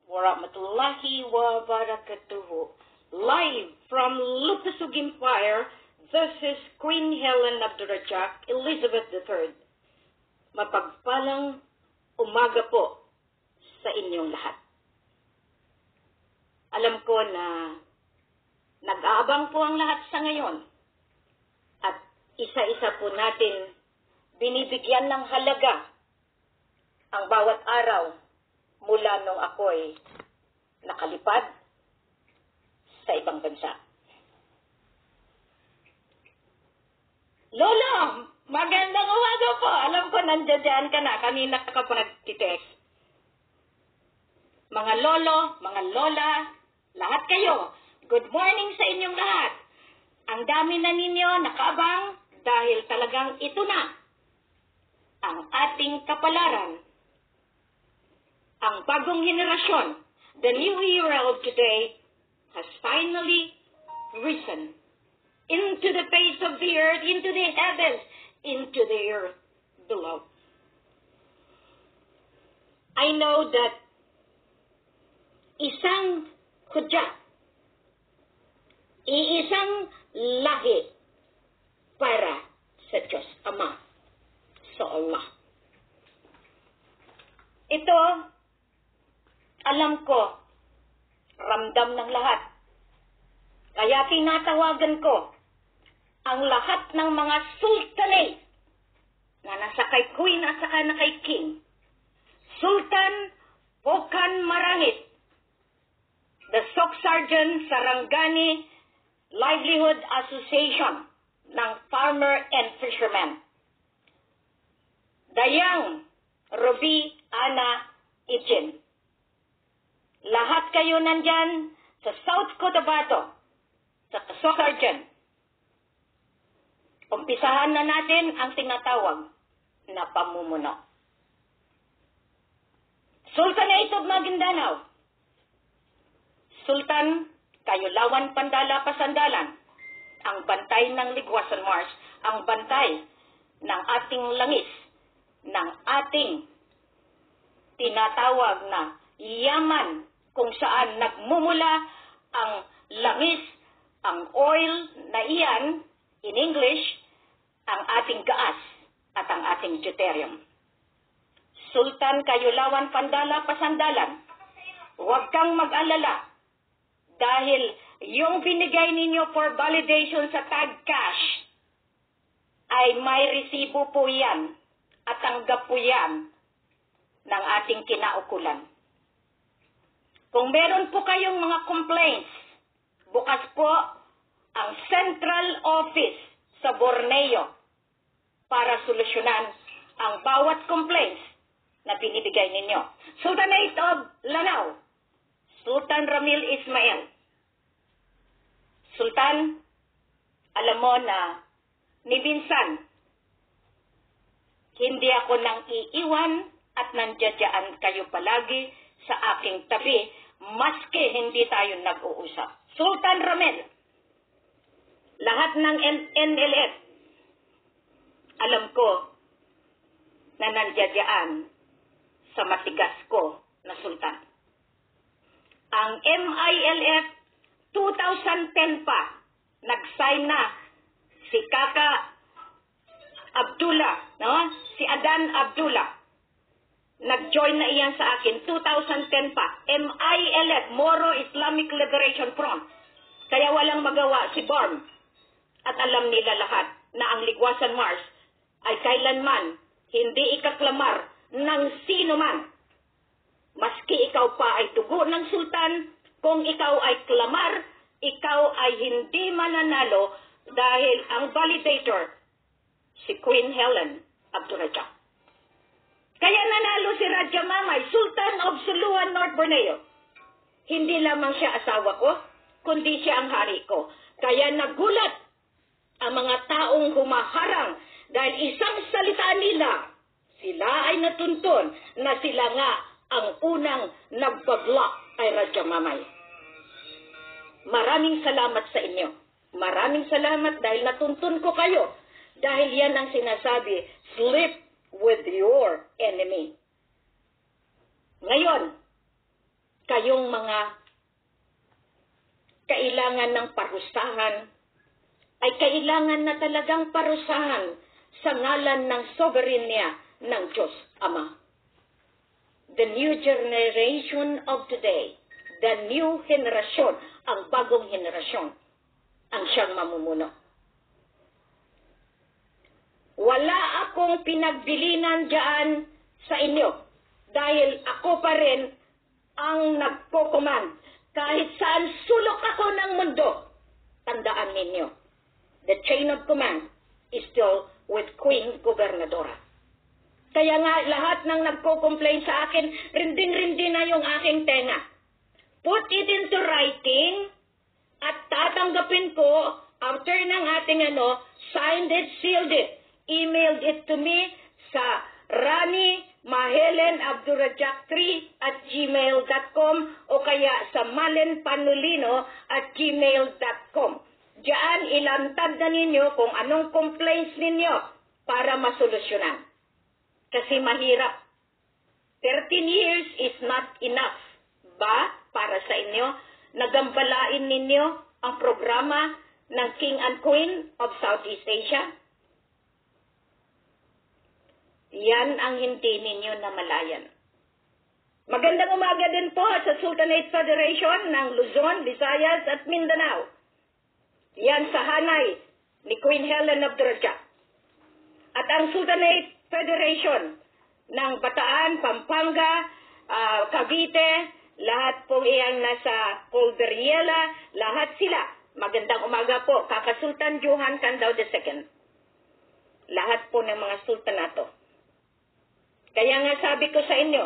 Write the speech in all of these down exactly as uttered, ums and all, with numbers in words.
warahmatullahi wabarakatuh. Live from Lupasug Empire, this is Queen Helen Abdurrajak, Elizabeth the third. Mapagpalang umaga po sa inyong lahat. Alam ko na nag-aabang po ang lahat sa ngayon at isa-isa po natin binibigyan ng halaga ang bawat araw mula nung ako'y nakalipad sa ibang bansa. Lolo, magandang umaga po. Alam ko nandiyan ka na. Kanina ka pa nag-text. Mga lolo, mga lola, lahat kayo, good morning sa inyong lahat. Ang dami na ninyo nakaabang dahil talagang ito na ang ating kapalaran. Ang bagong henerasyon, the new era of today, has finally risen into the face of the earth, into the heavens, into the earth below. I know that isang hudyat, iisang lahi para sa Diyos Ama, sa Allah. Ito, alam ko, ramdam ng lahat. Kaya tinatawagan ko ang lahat ng mga sultanate na nasa kay Queen at saka na kay King. Sultan Pokan Marangit, the Sock Sergeant Sarangani Livelihood Association ng Farmer and Fishermen. Dayang Ruby Ana Ijin. Lahat kayo nandyan sa South Cotabato, sa Sock Sergeant. Umpisahan na natin ang tinatawag na pamumuno. Sultanate of Maguindanao, Sultan Kayulawan Pandala Pasandalan, ang bantay ng Ligwasan Mars, ang bantay ng ating langis, ng ating tinatawag na yaman kung saan nagmumula ang langis, ang oil na iyan, in English, ang ating gaas at ang ating deuterium. Sultan Kayulawan Pandala Pasandalan, huwag kang mag-alala dahil yung binigay ninyo for validation sa tag cash ay may resibo po yan at tanggap po yan ng ating kinaukulan. Kung meron po kayong mga complaints, bukas po ang Central Office sa Borneo para solusyonan ang bawat complaints na binibigay ninyo. Sultanate of Lanao, Sultan Ramil Ismail. Sultan, alam mo na ni minsan, hindi ako nang iiwan at nandiyadyaan kayo palagi sa aking tabi, maski hindi tayo nag-uusap. Sultan Ramil, lahat ng N L F, alam ko na nandiyadyaan sa matigas ko na sultan. Ang M I L F, two thousand ten pa, nag-sign na si Kaka Abdullah, no? Si Adan Abdullah. Nag-join na iyan sa akin, two thousand ten pa. M I L F, Moro Islamic Liberation Front. Kaya walang magawa si B O R M. At alam nila lahat na ang Ligwasan Mars ay kailanman hindi ikaklamar ng sino man. Maski ikaw pa ay tugo ng sultan, kung ikaw ay klamar, ikaw ay hindi mananalo dahil ang validator, si Queen Helen Abdurrajak. Kaya nanalo si Raja Mamay, Sultan of Suluan, North Borneo. Hindi lamang siya asawa ko, kundi siya ang hari ko. Kaya nagulat ang mga taong humaharang dahil isang salita nila, sila ay natuntun na sila nga ang unang nagbablock kay Raja Mamay. Maraming salamat sa inyo. Maraming salamat dahil natuntun ko kayo. Dahil yan ang sinasabi, sleep with your enemy. Ngayon, kayong mga kailangan ng parusahan ay kailangan na talagang parusahan sa ngalan ng soberenya ng Diyos Ama. The new generation of today, the new generation, ang bagong henerasyon, ang siyang mamumuno. Wala akong pinagbilinan diyan sa inyo dahil ako pa rin ang nagko-command. Kahit saan sulok ako ng mundo, tandaan ninyo, the chain of command is still with Queen Gobernadora. Kaya nga lahat ng nagko-complain sa akin, rinding-rindi na yung aking tenga. Put it into writing at tatanggapin ko after ng ating ano, signed it, sealed it, emailed it to me sa Rani Mahelen Abdurajak three at gmail dot com o kaya sa malenpanulino at gmail dot com. Diyan ilantad na ninyo kung anong complaints ninyo para masolusyonan. Kasi mahirap. thirteen years is not enough ba para sa inyo? Nagambalain ninyo ang programa ng King and Queen of Southeast Asia? Yan ang hindi ninyo namalayan. Magandang umaga din po sa Sultanate Federation ng Luzon, Visayas at Mindanao. Yan sa hanay ni Queen Helen of Abdurajak. At ang Sultanate Federation ng Bataan, Pampanga, uh, Cavite, lahat po iyan nasa Colberiela, lahat sila. Magandang umaga po, Kakasultan Johan Candao the Second. Lahat po ng mga sultanato. Kaya nga sabi ko sa inyo,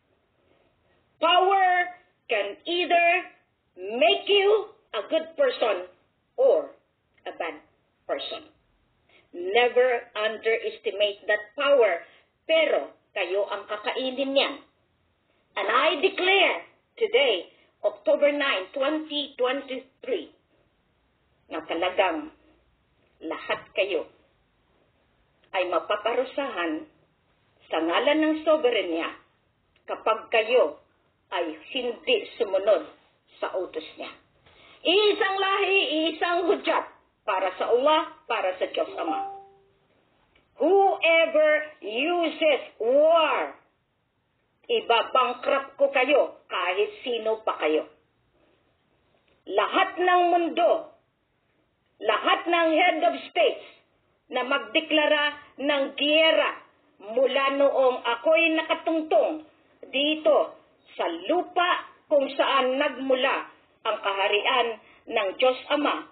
power can either make you a good person or a bad person. Never underestimate that power, pero kayo ang kakainin niyan. And I declare today, October ninth, twenty twenty-three, na talagang lahat kayo ay mapaparusahan sa ngalan ng soberenya kapag kayo ay hindi sumunod sa utos niya. Iisang lahi, iisang hudyat para sa Allah, para sa Diyos Ama. Whoever uses war, ibabankrupt ko kayo kahit sino pa kayo. Lahat ng mundo, lahat ng head of states na magdeklara ng giyera mula noong ako'y nakatungtong dito sa lupa kung saan nagmula ang kaharian ng Diyos Ama,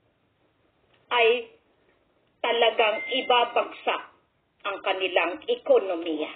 ay talagang ibabagsak ang kanilang ekonomiya.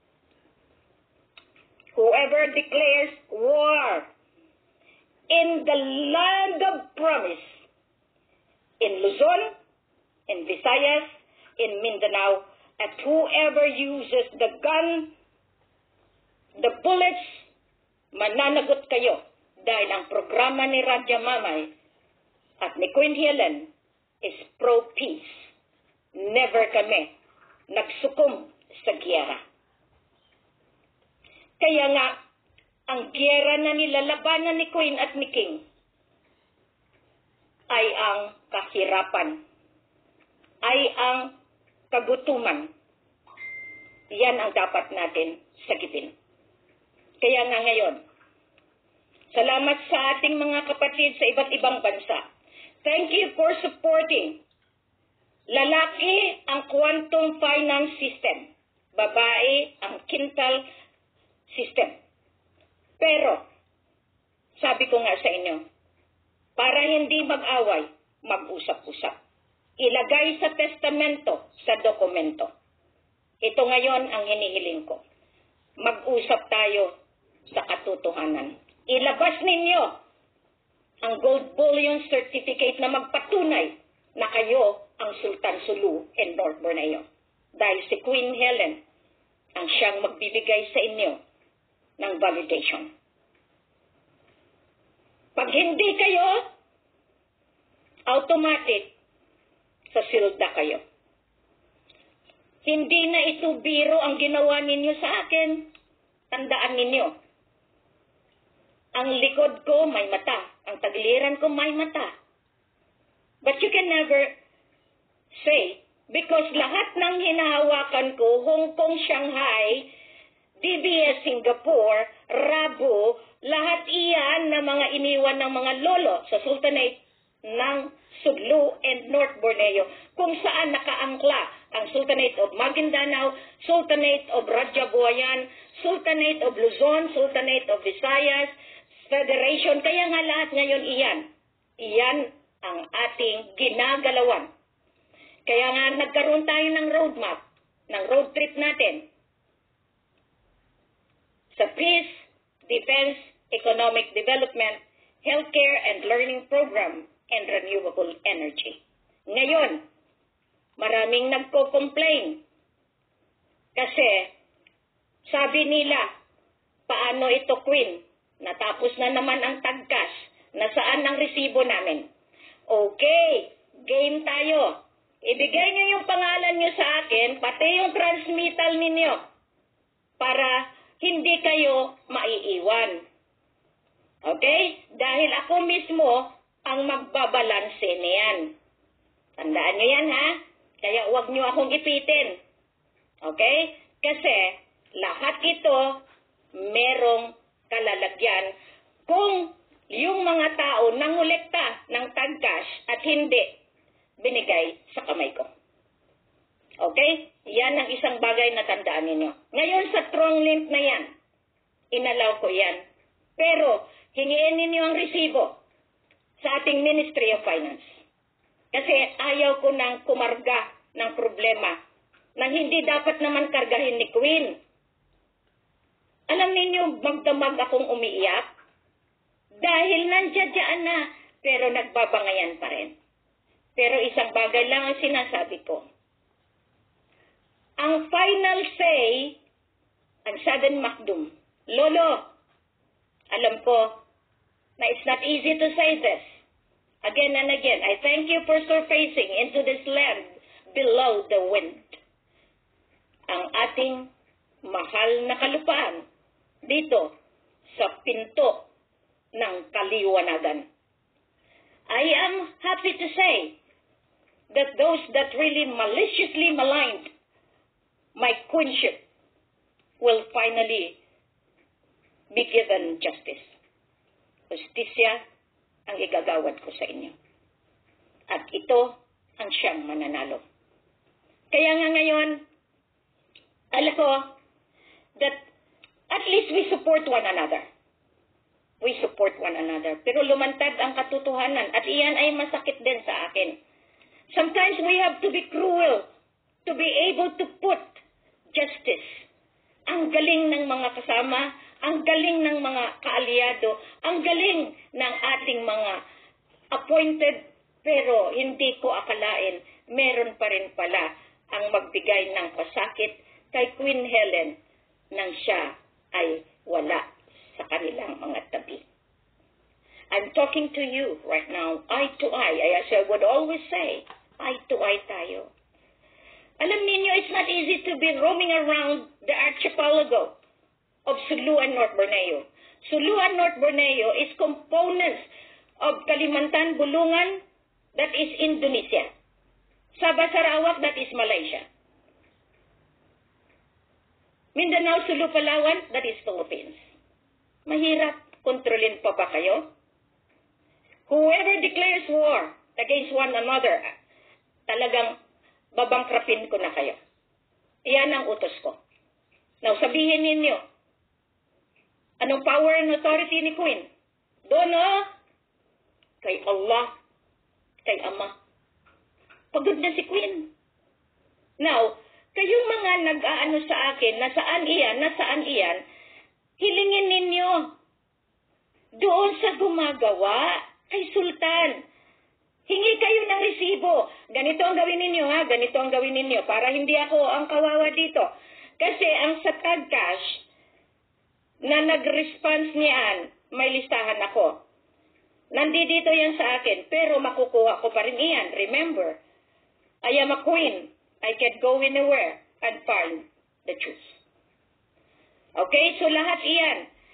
Whoever declares war in the land of promise, in Luzon, in Visayas, in Mindanao, at whoever uses the gun, the bullets, mananagot kayo dahil ang programa ni Raja Mamay at ni Queen Helen is pro-peace. Never kami nagsukom sa giyera. Kaya nga, ang giyera na nilalabanan ni Queen at ni King ay ang kahirapan, ay ang kagutuman. Yan ang dapat natin sagipin. Kaya nga ngayon, salamat sa ating mga kapatid sa iba't ibang bansa. Thank you for supporting. Lalaki ang quantum finance system. Babae ang quintal system. Pero, sabi ko nga sa inyo, para hindi mag-away, mag-usap-usap. Ilagay sa testamento, sa dokumento. Ito ngayon ang hinihiling ko. Mag-usap tayo sa katotohanan. Ilabas ninyo ang gold bullion certificate na magpatunay na kayo ang Sultan Sulu in North Borneo. Dahil si Queen Helen ang siyang magbibigay sa inyo ng validation. Pag hindi kayo, automatic, sa silda kayo. Hindi na ito biro ang ginawa ninyo sa akin. Tandaan ninyo. Ang likod ko may mata. Ang tagiliran ko may mata. But you can never say, because lahat ng hinahawakan ko, Hong Kong, Shanghai, D B S Singapore, Rabu, lahat iyan na mga iniwan ng mga lolo sa Sultanate ng Suglu and North Borneo, kung saan nakaangkla ang Sultanate of Maguindanao, Sultanate of Raja Buayan, Sultanate of Luzon, Sultanate of Visayas, Federation. Kaya nga lahat ngayon iyan. Iyan ang ating ginagalawan. Kaya nga nagkaroon tayo ng roadmap, ng road trip natin sa Peace, Defense, Economic Development, Healthcare and Learning Program, and Renewable Energy. Ngayon, maraming nagko-complain kasi sabi nila, paano ito, Queen? Natapos na naman ang tagkas. Nasaan ang resibo namin? Okay, game tayo. Ibigay niyo yung pangalan niyo sa akin, pati yung transmittal ninyo, para hindi kayo maiiwan. Okay? Dahil ako mismo ang magbabalanse niyan. Tandaan niyo yan, ha? Kaya huwag niyo akong ipitin. Okay? Kasi lahat ito merong kalalagyan kung yung mga tao nangolekta ng tagkas at hindi binigay sa kamay ko. Okay? Yan ang isang bagay na tandaan ninyo. Ngayon sa Trong Link na yan, inalaw ko yan. Pero hingiin ninyo ang resibo sa ating Ministry of Finance. Kasi ayaw ko nang kumarga ng problema na hindi dapat naman kargahin ni Queen. Alam ninyo, magdamag akong umiiyak dahil nandiyan na, pero nagbabangayan pa rin. Pero isang bagay lang ang sinasabi ko. Ang final say, ang Saden Macdum, Lolo, alam ko na it's not easy to say this. Again and again, I thank you for surfacing into this land below the wind. Ang ating mahal na kalupaan dito sa pinto ng kaliwanagan. I am happy to say that those that really maliciously maligned my queenship will finally be given justice. Justisya ang igagawad ko sa inyo. At ito ang siyang mananalo. Kaya nga ngayon, alam ko that at least we support one another. We support one another. Pero lumantad ang katotohanan at iyan ay masakit din sa akin. Sometimes we have to be cruel to be able to put justice. Ang galing ng mga kasama, ang galing ng mga kaalyado, ang galing ng ating mga appointed, pero hindi ko akalain, meron pa rin pala ang magbigay ng pasakit kay Queen Helen nang siya ay wala sa kanilang mga tabi. I'm talking to you right now, eye to eye. As I would always say, eye to eye tayo. Alam niyo, it's not easy to be roaming around the archipelago of Sulu and North Borneo. Sulu and North Borneo is components of Kalimantan, Bulungan, that is Indonesia. Sabah, Sarawak, that is Malaysia. Mindanao, Sulu, Palawan, that is Philippines. Mahirap kontrolin pa ba kayo? Whoever declares war against one another, talagang babangkrapin ko na kayo. Iyan ang utos ko. Now, sabihin ninyo, anong power and authority ni Queen? Doon, oh, kay Allah, kay Ama. Pagod na si Queen. Now, kayong mga nag-aano sa akin, nasaan iyan, nasaan iyan, hilingin ninyo doon sa gumagawa kay Sultan. Hingi kayo ng resibo. Ganito ang gawin ninyo, ha? Ganito ang gawin ninyo para hindi ako ang kawawa dito. Kasi ang sa Tagcash na nag-response niyan, may listahan ako. Nandito yan sa akin, pero makukuha ko pa rin iyan. Remember, I am a queen. I can go anywhere and find the truth. Okay? So lahat iyan.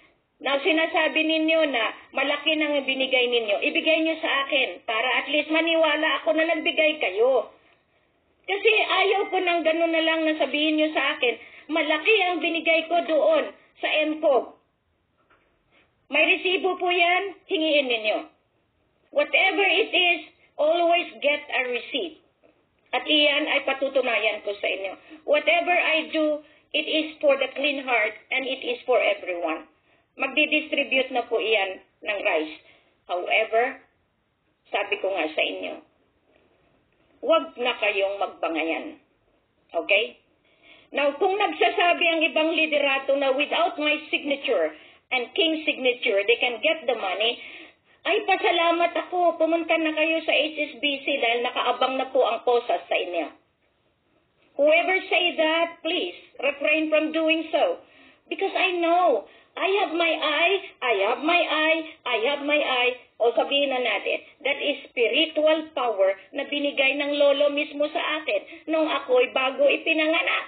na sinasabi ninyo na malaki nang binigay ninyo, ibigay nyo sa akin para at least maniwala ako na nagbigay kayo. Kasi ayaw ko nang gano'n na lang na sabihin nyo sa akin, malaki ang binigay ko doon sa M C O G. May resibo po yan, hingiin ninyo. Whatever it is, always get a receipt. At iyan ay patutunayan ko sa inyo. Whatever I do, it is for the clean heart and it is for everyone. Magdi-distribute na po iyan ng rice. However, sabi ko nga sa inyo, huwag na kayong magbangayan. Okay? Now, kung nagsasabi ang ibang liderato na without my signature and King's signature, they can get the money, ay pasalamat ako. Pumunta na kayo sa H S B C dahil nakaabang na po ang posas sa inyo. Whoever say that, please, refrain from doing so. Because I know, I have my eye, I have my eye, I have my eye. O sabihin na natin, that is spiritual power na binigay ng lolo mismo sa akin nung ako'y bago ipinanganak.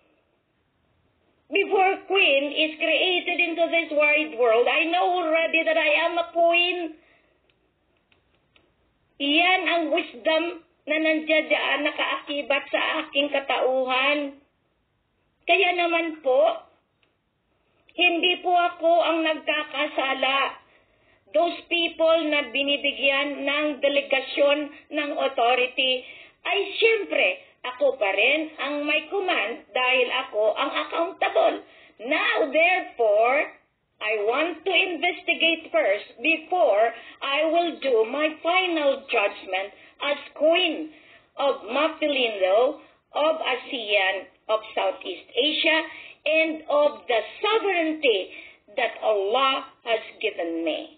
Before queen is created into this wide world, I know already that I am a queen. Iyan ang wisdom na nandiyan dyan nakaakibat sa aking katauhan. Kaya naman po, hindi po ako ang nagkakasala. Those people na binibigyan ng delegasyon ng authority ay siyempre ako pa rin ang may command dahil ako ang accountable. Now, therefore, I want to investigate first before I will do my final judgment as Queen of Mapilindo, of ASEAN, of Southeast Asia, and of the sovereignty that Allah has given me.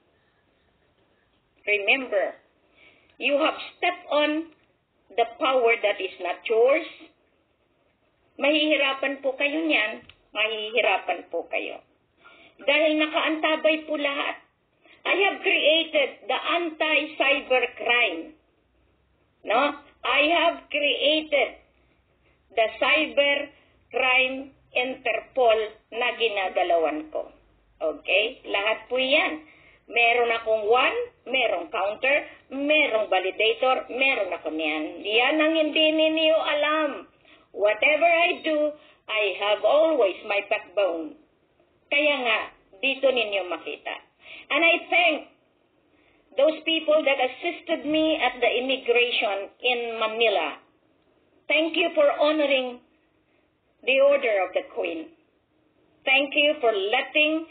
Remember, you have stepped on the power that is not yours. Mahihirapan po kayo niyan, mahihirapan po kayo. Dahil nakaantabay po lahat. I have created the anti-cybercrime. No? I have created the cybercrime Interpol na ginagalawan ko. Okay? Lahat po yan. Meron akong one, merong counter, merong validator, meron ako niyan. Yan ang hindi ninyo alam. Whatever I do, I have always my backbone. Kaya nga, dito ninyo makita. And I thank those people that assisted me at the immigration in Manila. Thank you for honoring the order of the Queen. Thank you for letting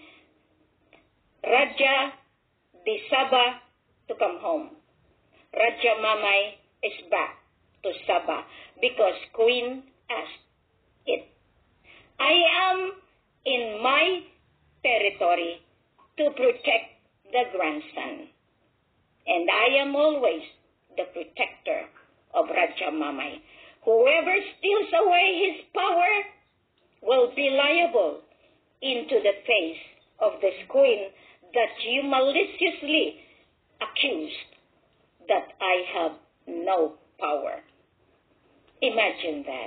Raja di Sabah to come home. Raja Mamay is back to Sabah because Queen asked it. I am in my territory to protect the grandson. And I am always the protector of Raja Mamay. Whoever steals away his power will be liable into the face of this queen that you maliciously accused that I have no power. Imagine that.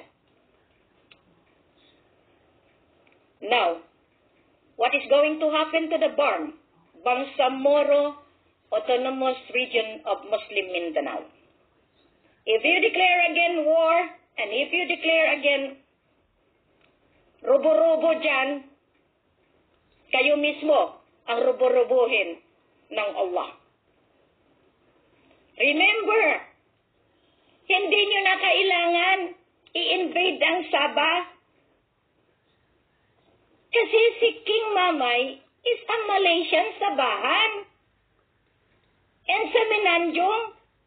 Now, what is going to happen to the B A R M, Bangsamoro Autonomous Region of Muslim Mindanao? If you declare again war, and if you declare again rubo-rubo dyan, kayo mismo ang rubo-rubuhin ng Allah. Remember, hindi nyo na kailangan i-invade ang Sabah kasi si King Mamay is ang Malaysian Sabahan. And sa Semenanjung,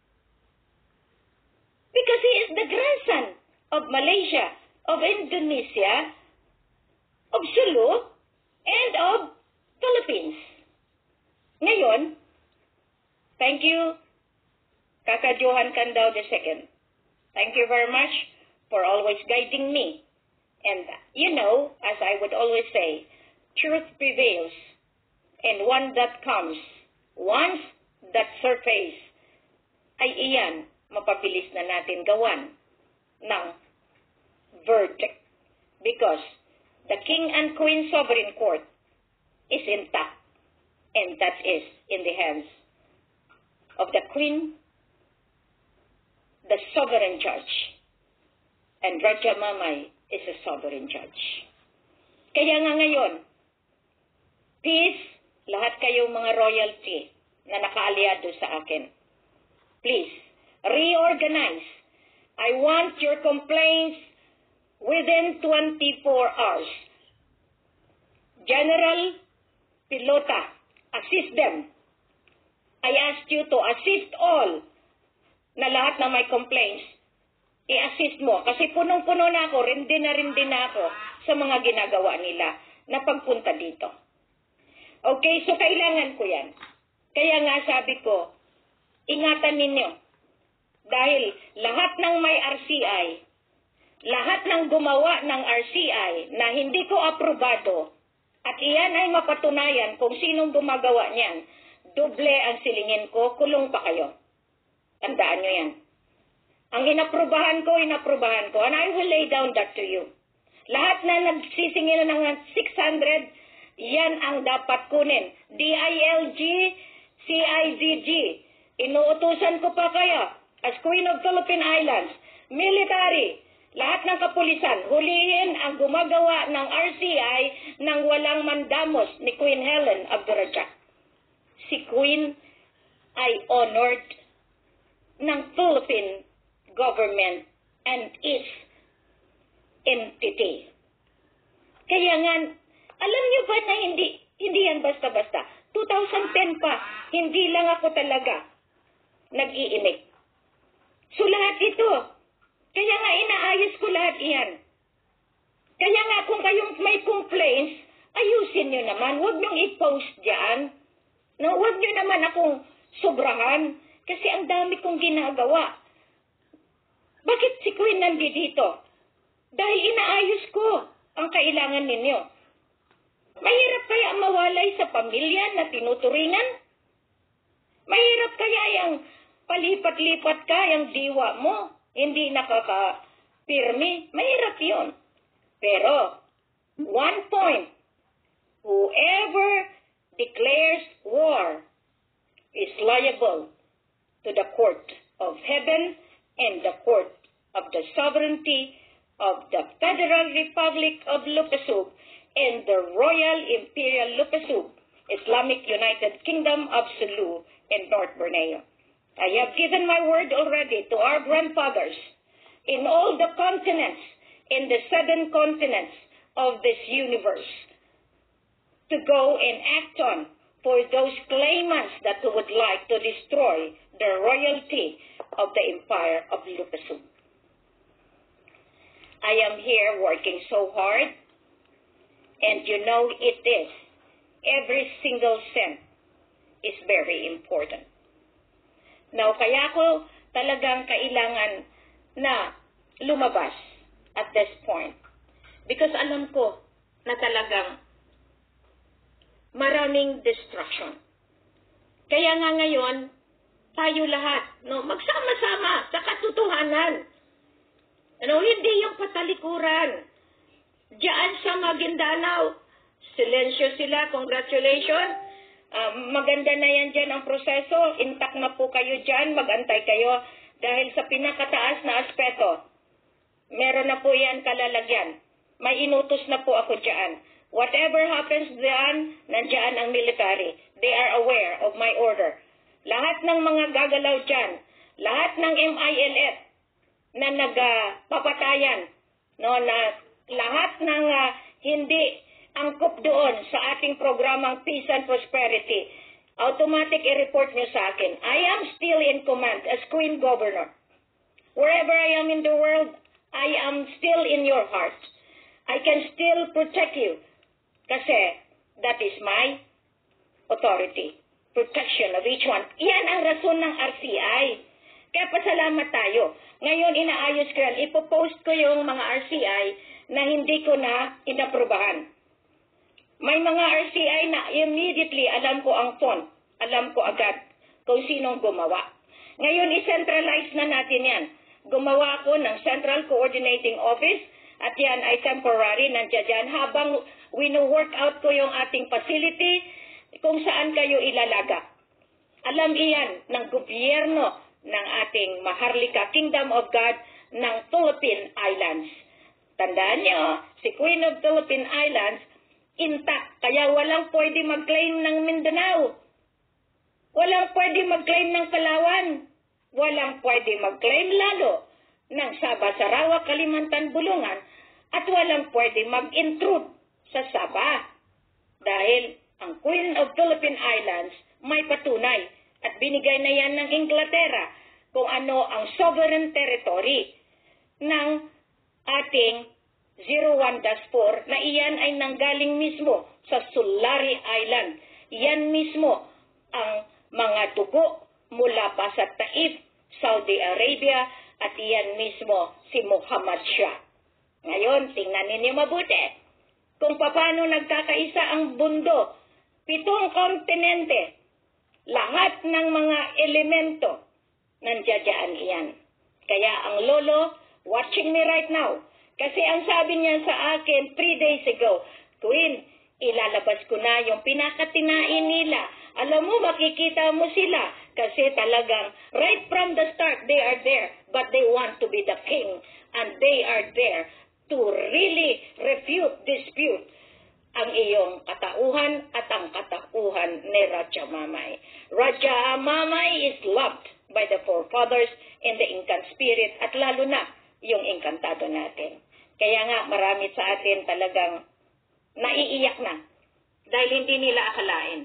because he is the grandson of Malaysia, of Indonesia, of Sulu, and of Philippines. Ngayon, thank you, Kaka Johan Candao the Second. Thank you very much for always guiding me. And you know, as I would always say, truth prevails. And one that comes, once that surface, ay iyan, mapabilis na natin gawan ng verdict. Because the King and Queen Sovereign Court is intact, and that is in the hands of the Queen, the sovereign judge, and Raja Mamay is a sovereign judge. Kaya nga ngayon, please, lahat kayong mga royalty na nakaalyado sa akin, please, reorganize. I want your complaints within twenty-four hours. General Pilota, assist them. I ask you to assist all na lahat na may complaints. I-assist mo. Kasi punong-puno na ako, rindi na rindi na ako sa mga ginagawa nila na pagpunta dito. Okay, so kailangan ko yan. Kaya nga sabi ko, ingatan ninyo. Dahil lahat ng may R C I, lahat ng gumawa ng R C I na hindi ko aprobado, at iyan ay mapatunayan kung sinong gumagawa niyan, doble ang silingin ko, kulong pa kayo. Tandaan nyo yan. Ang inaprubahan ko, inaprubahan ko, and I will lay down that to you. Lahat na nagsisingil ng six hundred, yan ang dapat kunin. D I L G, C I Z G. Inuutusan ko pa kayo as Queen of Philippine Islands, military, lahat ng kapulisan, hulihin ang gumagawa ng R C I ng walang mandamos ni Queen Helen Abdurrahman. Si Queen ay honored ng Philippine government and its entity. Kaya nga, alam niyo ba na hindi, hindi yan basta-basta. two thousand ten pa, hindi lang ako talaga nag-iimik. So lahat ito, kaya nga inaayos ko lahat iyan. Kaya nga kung kayong may complaints, ayusin nyo naman. Huwag nyong i-post dyan. No, huwag nyo naman akong sobrahan. Kasi ang dami kong ginagawa. Bakit si Queen nandito? Dahil inaayos ko ang kailangan ninyo. Mahirap kaya mawalay sa pamilya na tinuturingan? Mahirap kaya yung palipat-lipat ka yung diwa mo? Hindi nakaka-pirmi? Mahirap yun. Pero, one point, whoever declares war is liable to the court of heaven and the court of the sovereignty of the Federal Republic of Lupasug and the Royal Imperial Lupasug, Islamic United Kingdom of Sulu and North Borneo. I have given my word already to our grandfathers in all the continents, in the seven continents of this universe, to go and act on for those claimants that would like to destroy the royalty of the Empire of Lupasug. I am here working so hard, and you know it is. Every single cent is very important. Now, kaya ko talagang kailangan na lumabas at this point. Because alam ko na talagang maraming destruction. Kaya nga ngayon, tayo lahat, no, magsama-sama sa katotohanan. Ano, hindi yung patalikuran. Diyan sa Maguindanao, silensyo sila, congratulations. Uh, maganda na yan dyan ang proseso. Intact na po kayo dyan. Mag-antay kayo. Dahil sa pinakataas na aspeto, meron na po yan kalalagyan. May inutos na po ako dyan. Whatever happens dyan, nandyan ang military. They are aware of my order. Lahat ng mga gagalaw dyan, lahat ng M I L F na nagpapatayan, no, na lahat ng uh, hindi angkop doon sa ating programang Peace and Prosperity, automatic i-report nyo sa akin. I am still in command as Queen Governor. Wherever I am in the world, I am still in your heart. I can still protect you. Kasi that is my authority. Protection of each one. Iyan ang rason ng R C I. Kaya pasalamat tayo. Ngayon inaayos ko yan. Ipopost ko yung mga R C I na hindi ko na inaprubahan. May mga R C I na immediately alam ko ang font. Alam ko agad kung sinong gumawa. Ngayon, i-centralize na natin yan. Gumawa ako ng Central Coordinating Office at yan ay temporary, nandiyan dyan habang wino-work out ko yung ating facility kung saan kayo ilalagak. Alam iyan ng gobyerno ng ating Maharlika Kingdom of God ng Philippine Islands. Tandaan nyo, si Queen of Philippine Islands, intact, kaya walang pwede mag-claim ng Mindanao. Walang pwede mag-claim ng Palawan. Walang pwede mag-claim lalo ng Sabah, Sarawak, Kalimantan, Bulungan, at walang pwede mag-intrude sa Sabah. Dahil ang Queen of Philippine Islands may patunay at binigay na yan ng Inglaterra kung ano ang sovereign territory ng ating zero one dash four na iyan ay nanggaling mismo sa Sulari Island. Yan mismo ang mga dugo mula pa sa Taif, Saudi Arabia, at iyan mismo si Muhammad Shah. Ngayon, tingnan ninyo mabuti kung paano nagkakaisa ang mundo, pitong kontinente, lahat ng mga elemento nandiyan iyan. Kaya ang lolo, watching me right now, kasi ang sabi niya sa akin three days ago, Queen, ilalabas ko na yung pinakatinain nila. Alam mo, makikita mo sila kasi talagang right from the start, they are there, but they want to be the king, and they are there to really refute, dispute ang iyong katauhan at ang katauhan ni Raja Amamay. Raja Amamay is loved by the forefathers in the Incan spirit at lalo na yung Encantado natin. Kaya nga marami sa atin talagang naiiyak na dahil hindi nila akalain.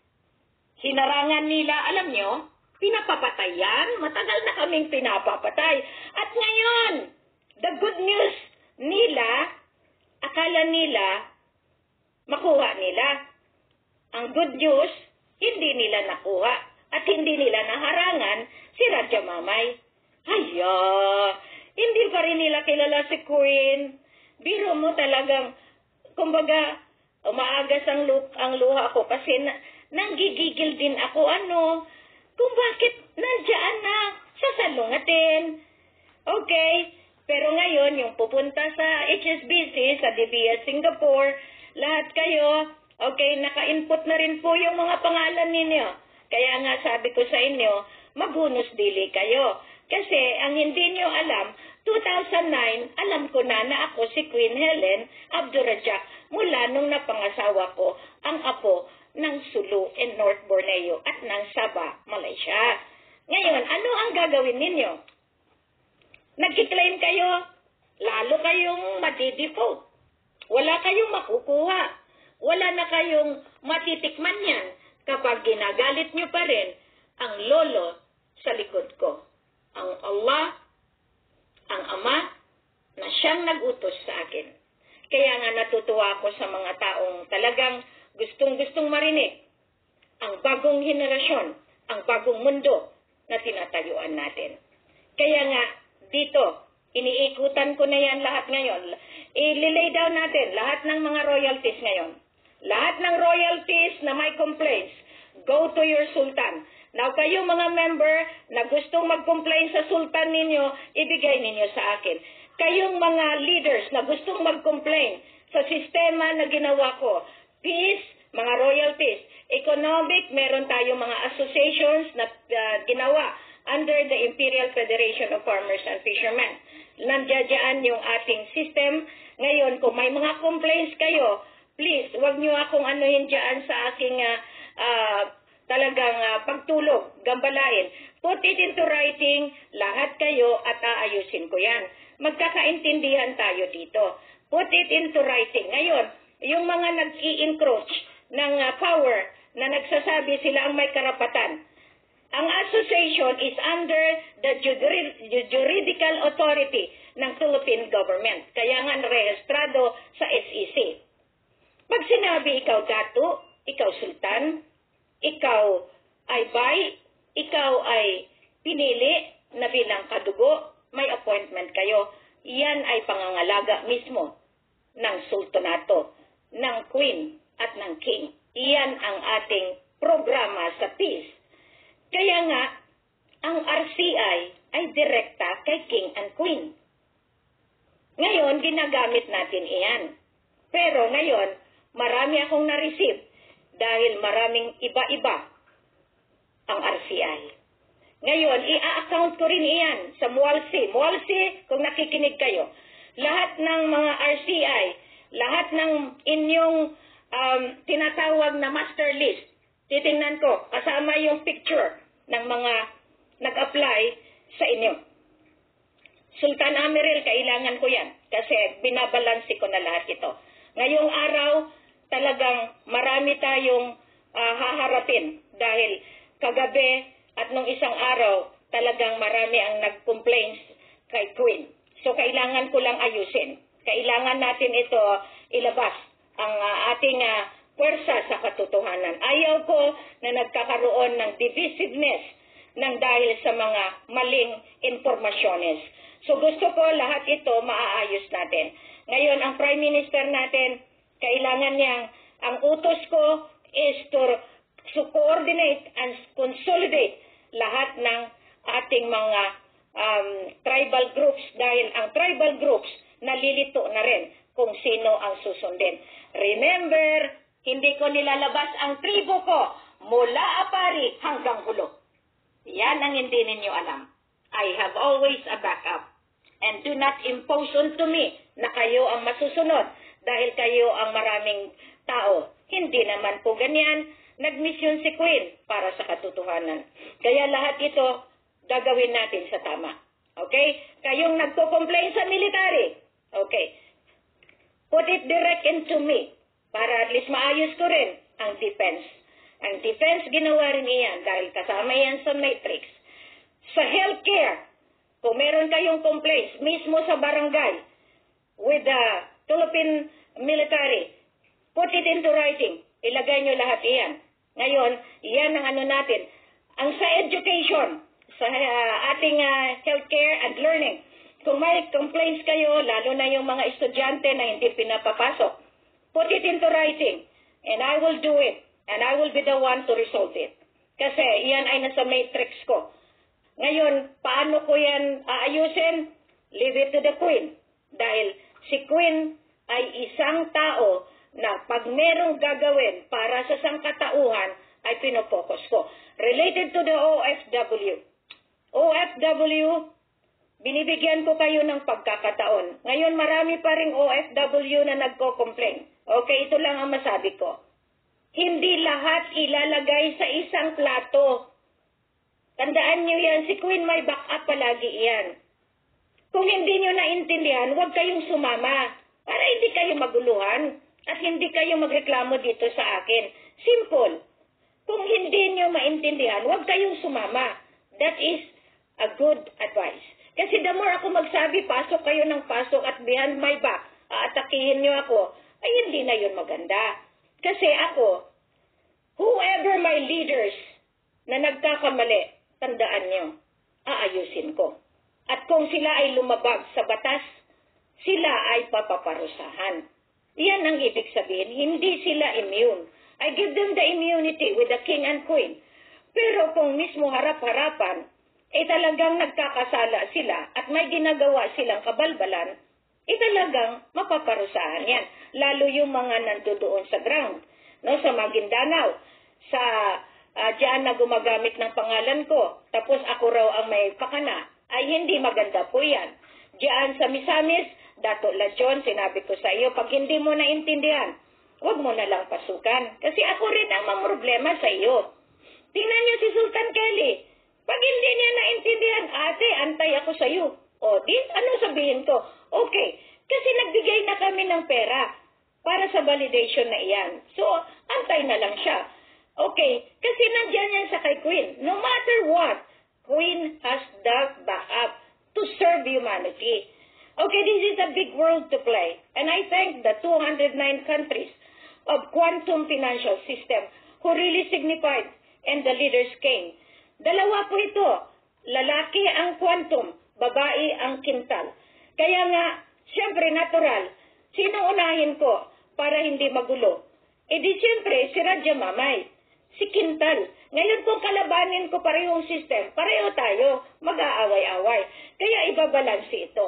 Hinarangan nila, alam nyo, pinapapatay yan. Matagal na kaming pinapapatay. At ngayon, the good news nila, akala nila, makuha nila. Ang good news, hindi nila nakuha at hindi nila naharangan si Raja Amamay. Haya, hindi pa rin nila kilala si Queen. Biro mo talagang, kumbaga, umaagas ang, lu- ang luha ko kasi na, nanggigigil din ako ano, kung bakit nandiyan na sa salungatin. Okay, pero ngayon yung pupunta sa H S B C, sa D B S Singapore, lahat kayo, okay, naka-input na rin po yung mga pangalan ninyo. Kaya nga sabi ko sa inyo, maghunus dili kayo. Kasi ang hindi nyo alam, two thousand nine, alam ko na na ako si Queen Helen Abdurrahman mula nung napangasawa ko ang apo ng Sulu in North Borneo at ng Sabah, Malaysia. Ngayon, ano ang gagawin ninyo? Nag-claim kayo, lalo kayong madidefault. Wala kayong makukuha. Wala na kayong matitikman yan kapag ginagalit nyo pa rin ang lolo sa likod ko. Ang Allah, ang Ama, na siyang nag-utos sa akin. Kaya nga natutuwa ako sa mga taong talagang gustong-gustong marinig ang bagong henerasyon, ang bagong mundo na tinatayuan natin. Kaya nga, dito, iniikutan ko na yan lahat ngayon. I-lay down natin lahat ng mga royalties ngayon. Lahat ng royalties na may complaints, go to your sultan. Now, kayo mga member na gustong mag-complain sa sultan ninyo, ibigay ninyo sa akin. Kayong mga leaders na gustong mag-complain sa sistema na ginawa ko, peace, mga royalties, economic, meron tayong mga associations na uh, ginawa under the Imperial Federation of Farmers and Fishermen. Nandiyan yung ating system. Ngayon, kung may mga complaints kayo, please, wag nyo akong anuhin dyan sa aking uh, uh, talagang uh, pagtulog, gambalain. Put it into writing, lahat kayo at aayusin ko yan. Magkakaintindihan tayo dito. Put it into writing. Ngayon, yung mga nag-i-encroach ng uh, power na nagsasabi sila ang may karapatan. Ang association is under the juridical authority ng Philippine government. Kaya nga rehistrado sa S E C. Pag sinabi ikaw dato, ikaw sultan, ikaw ay bay, ikaw ay pinili na bilang kadugo, may appointment kayo. Yan ay pangangalaga mismo ng sultanato, ng queen at ng king. Iyan ang ating programa sa peace. Kaya nga, ang R C I ay direkta kay king and queen. Ngayon, ginagamit natin iyan. Pero ngayon, marami akong na-receive dahil maraming iba-iba ang R C I. Ngayon, i-account ko rin iyan sa M W A L S I. M W A L S I, kung nakikinig kayo, lahat ng mga R C I, lahat ng inyong um, tinatawag na master list, titingnan ko, kasama yung picture ng mga nag-apply sa inyo. Sultan Amiril, kailangan ko yan kasi binabalansi ko na lahat ito. Ngayong araw, talagang marami tayong uh, haharapin dahil kagabi at nung isang araw, talagang marami ang nag-complaints kay Queen. So, kailangan ko lang ayusin. Kailangan natin ito ilabas ang uh, ating uh, puwersa sa katotohanan. Ayaw ko na nagkakaroon ng divisiveness ng dahil sa mga maling impormasyones. So, gusto ko lahat ito maaayos natin. Ngayon, ang Prime Minister natin, kailangan niyang, ang utos ko is to, to coordinate and consolidate lahat ng ating mga um, tribal groups dahil ang tribal groups nalilito na rin kung sino ang susundin. Remember, hindi ko nilalabas ang tribo ko mula Apari hanggang Hulo. Yan ang hindi ninyo alam. I have always a backup. And do not impose unto me na kayo ang masusunod dahil kayo ang maraming tao. Hindi naman po ganyan. Nag-mission si Queen para sa katotohanan. Kaya lahat ito gagawin natin sa tama. Okay? Kayong nagko-complain sa military. Okay. Put it direct into me para at least maayos ko rin ang defense. Ang defense ginawa rin iyan dahil kasama yan sa matrix. Sa healthcare, kung meron kayong complaints mismo sa barangay with the Philippine military, put it into writing. Ilagay nyo lahat iyan. Ngayon, iyan ang ano natin. Ang sa education, sa uh, ating uh, healthcare and learning, kung may complaints kayo, lalo na yung mga estudyante na hindi pinapapasok, put it into writing. And I will do it. And I will be the one to resolve it. Kasi iyan ay nasa matrix ko. Ngayon, paano ko yan aayusin? Leave it to the Queen. Dahil si Queen ay isang tao na pag merong gagawin para sa sangkatauhan ay pinopokus ko. Related to the O F W. O F W, binibigyan ko kayo ng pagkakataon. Ngayon, marami pa ring O F W na nagko-complain. Okay, ito lang ang masabi ko. Hindi lahat ilalagay sa isang plato. Tandaan nyo yan, si Queen may backup palagi yan. Kung hindi nyo naintindihan, huwag kayong sumama para hindi kayo maguluhan at hindi kayo magreklamo dito sa akin. Simple. Kung hindi nyo maintindihan, huwag kayong sumama. That is a good advice. Kasi the more ako magsabi, pasok kayo ng pasok at behind my back, aatakihin nyo ako, ay hindi na yun maganda. Kasi ako, whoever my leaders na nagkakamali, tandaan nyo, aayusin ko. At kung sila ay lumabag sa batas, sila ay papaparusahan. Iyan ang ibig sabihin, hindi sila immune. I give them the immunity with the king and queen. Pero kung mismo harap-harapan, eh talagang nagkakasala sila at may ginagawa silang kabalbalan, eh talagang mapaparusahan yan. Lalo yung mga nandoon sa ground, no, sa Maguindanao, sa uh, diyan na gumagamit ng pangalan ko, tapos ako raw ang may pakana, ay hindi maganda po yan. Diyan sa Misamis, Dato Lajon, sinabi ko sa iyo, pag hindi mo naintindihan, huwag mo na lang pasukan. Kasi ako rin ang mamroblema sa iyo. Tingnan niyo si Sultan Kelly. Pag hindi niya naintindihan, ate, antay ako sa iyo. O, di, ano sabihin ko? Okay, kasi nagbigay na kami ng pera para sa validation na iyan. So, antay na lang siya. Okay, kasi nandiyan yan sa kay Queen. No matter what, Queen has the backup to serve humanity. Okay, this is a big world to play. And I thank the two hundred nine countries of quantum financial system who really signified and the leaders came. Dalawa po ito. Lalaki ang quantum, babae ang kintal. Kaya nga, siyempre natural, sino unahin ko para hindi magulo? E di siyempre, si Radya Mamay, si Kintal. Ngayon kung kalabanin ko parehong system, pareho tayo, mag-aaway-away. Kaya ibabalansi ito.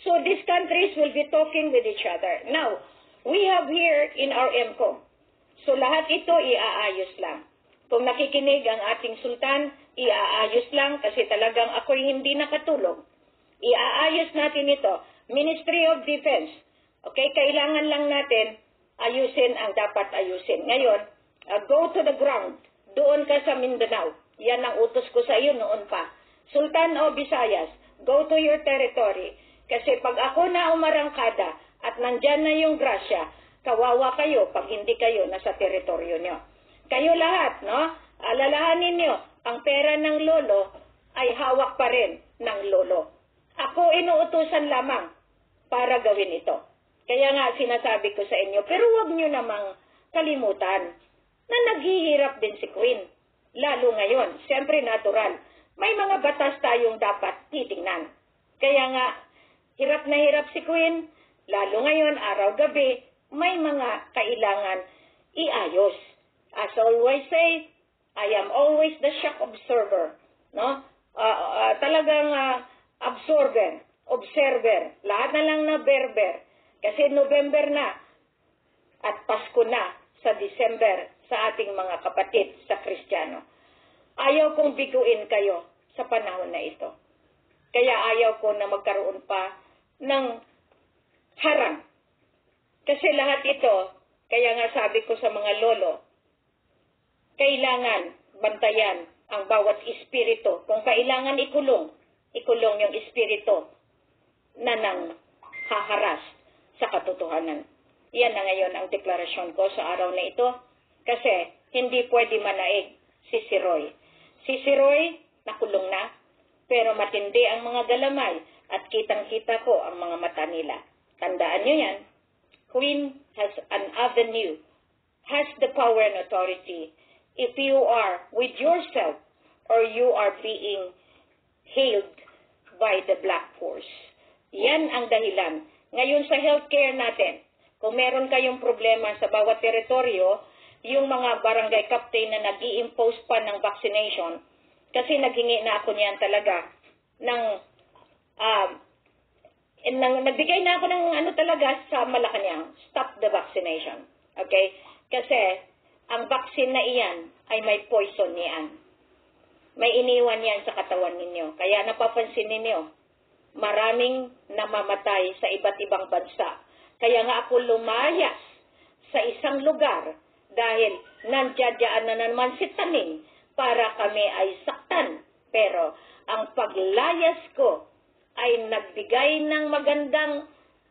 So these countries will be talking with each other. Now, we have here in our M C O. So lahat ito iaayos lang. Kung nakikinig ang ating sultan, iaayos lang kasi talagang ako'y hindi nakatulog. Iaayos natin ito. Ministry of Defense. Okay, kailangan lang natin ayusin ang dapat ayusin. Ngayon, uh, go to the ground. Doon ka sa Mindanao. Yan ang utos ko sa iyo noon pa. Sultan o Visayas, go to your territory. Kasi pag ako na umarangkada at nandyan na yung grasya, kawawa kayo pag hindi kayo nasa teritoryo nyo. Kayo lahat, no? Alalahanin nyo, ang pera ng lolo ay hawak pa rin ng lolo. Ako inuutusan lamang para gawin ito. Kaya nga sinasabi ko sa inyo, pero huwag nyo namang kalimutan na naghihirap din si Queen. Lalo ngayon, siyempre natural. May mga batas tayong dapat titingnan. Kaya nga, hirap na hirap si Queen, lalo ngayon, araw-gabi, may mga kailangan iayos. As always say, I am always the shock observer. No? Uh, uh, talagang uh, absorber, observer. Lahat na lang na berber. Kasi November na at Pasko na sa December sa ating mga kapatid sa Kristiyano. Ayaw kong biguin kayo sa panahon na ito. Kaya ayaw ko na magkaroon pa ng harang. Kasi lahat ito, kaya nga sabi ko sa mga lolo, kailangan bantayan ang bawat espiritu. Kung kailangan ikulong, ikulong yung espiritu na nang haharas sa katotohanan. Yan na ngayon ang deklarasyon ko sa araw na ito kasi hindi pwede manaig si Siroy. Si Siroy, nakulong na, pero matindi ang mga galamay at kitang-kita ko ang mga mata nila. Tandaan nyo yan. Queen has an avenue, has the power and authority. If you are with yourself or you are being hailed by the Black Force. Yan ang dahilan. Ngayon sa healthcare natin, kung meron kayong problema sa bawat teritoryo, yung mga barangay captain na nag-i-impose pa ng vaccination, kasi naghingi na ako niyan talaga ng, um, nang, nagbigay na ako ng ano talaga sa Malacanang, stop the vaccination. Okay? Kasi ang vaccine na iyan ay may poison niyan. May iniwan yan sa katawan ninyo. Kaya napapansin ninyo, maraming namamatay sa iba't ibang bansa. Kaya nga ako lumayas sa isang lugar dahil nandiyadyaan na naman si Taning para kami ay saktan. Pero ang paglayas ko ay nagbigay ng magandang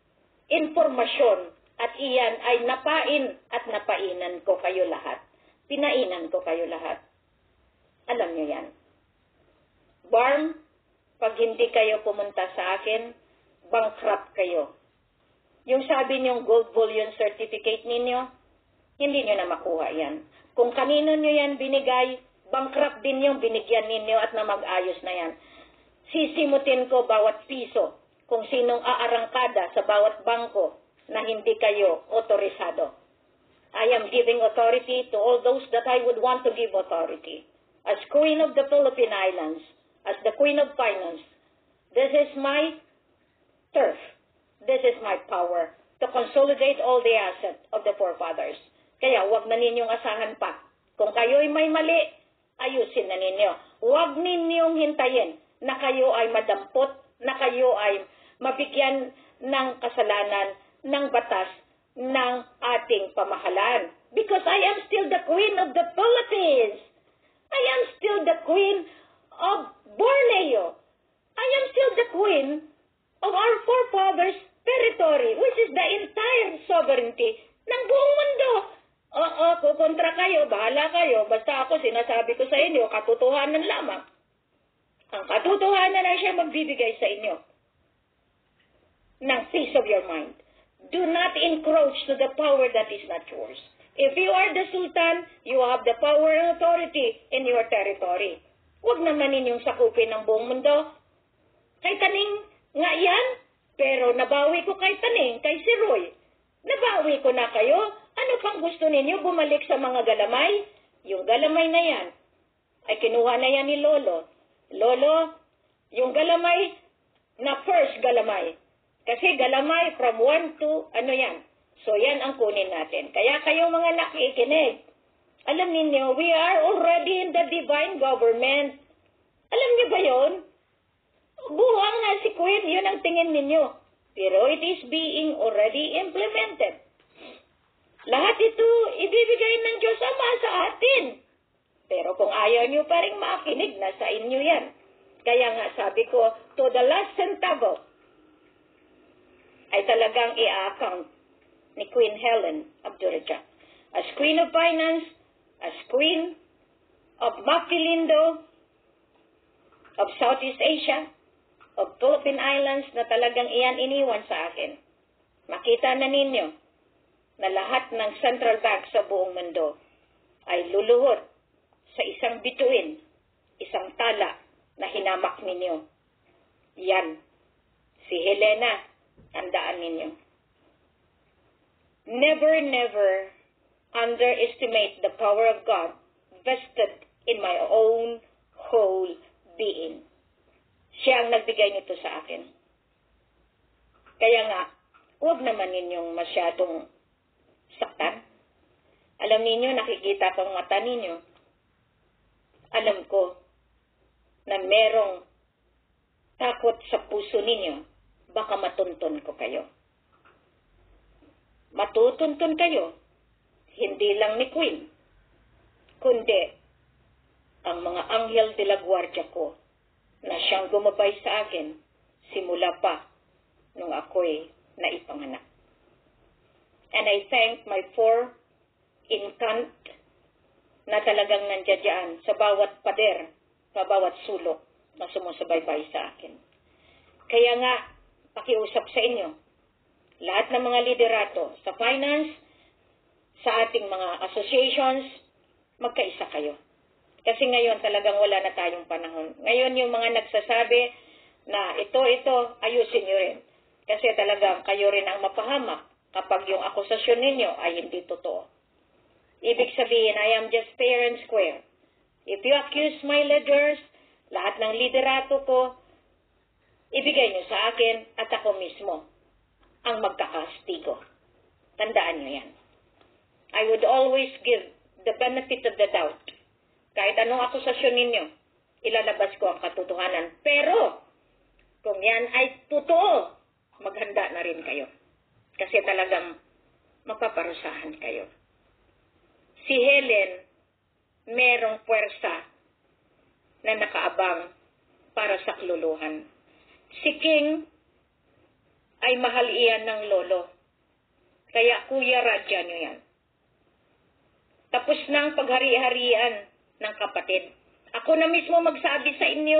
informasyon at iyan ay napain at napainan ko kayo lahat. Pinainan ko kayo lahat. Alam niyo yan. Barm, pag hindi kayo pumunta sa akin, bankrupt kayo. Yung sabi niyong gold bullion certificate ninyo, hindi niyo na makuha yan. Kung kanino niyo yan binigay, bankrupt din yung binigyan ninyo at na mag-ayos na yan. Sisimutin ko bawat piso kung sinong aarangkada sa bawat bangko na hindi kayo otorisado. I am giving authority to all those that I would want to give authority. As Queen of the Philippine Islands, as the Queen of Finance, this is my turf. This is my power to consolidate all the assets of the forefathers. Kaya huwag na ninyong asahan pa. Kung kayo'y may mali, ayusin na ninyo. Huwag ninyong hintayin na kayo ay madampot, na kayo ay mabigyan ng kasalanan ng batas ng ating pamahalaan. Because I am still the Queen of the Philippines. I am still the Queen of Borneo. I am still the Queen of our forefathers' territory, which is the entire sovereignty ng buong mundo. Oo, kukontra kayo, bahala kayo. Basta ako sinasabi ko sa inyo, katotohanan lamang. Ang katotohanan ay siya magbibigay sa inyo ng peace of your mind. Do not encroach to the power that is not yours. If you are the Sultan, you have the power and authority in your territory. Huwag naman ninyong sakupin ng buong mundo. Kay Taning nga yan, pero nabawi ko kay Taning, kay si Roy. Nabawi ko na kayo. Ano pang gusto ninyo bumalik sa mga galamay? Yung galamay na yan, ay kinuha na yan ni Lolo. Lolo, yung galamay na first galamay, Kasi galamay from one to ano yan. So yan ang kunin natin. Kaya kayong mga nakikinig, alam ninyo, we are already in the divine government. Alam niyo ba yun? Buwang na si Queen, yun ang tingin ninyo. Pero it is being already implemented. Lahat ito ibibigay ng Diyos Ama sa atin. Pero kung ayaw niyo pa rin makinig, nasa inyo yan. Kaya nga sabi ko, to the last centavo, ay talagang i-account ni Queen Helen Abdurrahman. As Queen of Finance, as Queen of Maquilindo, of Southeast Asia, of Philippine Islands, na talagang iyan iniwan sa akin. Makita na ninyo na lahat ng central bank sa buong mundo ay luluhod sa isang bituin, isang tala na hinamak ninyo. Yan, si Helena, tandaan ninyo. Never, never underestimate the power of God vested in my own whole being. Siya ang nagbigay nito sa akin. Kaya nga, huwag naman ninyong masyadong saktan. Alam ninyo, nakikita ko ang mata ninyo. Alam ko na merong takot sa puso ninyo. Baka matuntun ko kayo. Matutuntun kayo, hindi lang ni Queen, kundi ang mga anghel de la guardia ko na siyang gumabay sa akin simula pa nung ako'y naipanganak. And I thank my four incant na talagang nandiyan dyan sa bawat pader, sa bawat sulok na sumusubaybay sa akin. Kaya nga, pakiusap sa inyo, lahat ng mga liderato sa finance, sa ating mga associations, magkaisa kayo. Kasi ngayon talagang wala na tayong panahon. Ngayon yung mga nagsasabi na ito, ito, ayusin nyo rin. Kasi talagang kayo rin ang mapahamak kapag yung akusasyon ninyo ay hindi totoo. Ibig sabihin, I am just fair and square. If you accuse my leaders, lahat ng liderato ko, ibigay nyo sa akin at ako mismo ang magkakastigo. Tandaan nyo yan. I would always give the benefit of the doubt. Kahit anong akusasyon ninyo, ilalabas ko ang katotohanan. Pero, kung yan ay totoo, maghanda na rin kayo. Kasi talagang mapaparusahan kayo. Si Helen, merong puwersa na nakaabang para sa kluluhan. Si King ay mahal iyan ng lolo. Kaya kuya radya nyo yan. Tapos na ang paghari-harian ng kapatid. Ako na mismo magsabi sa inyo.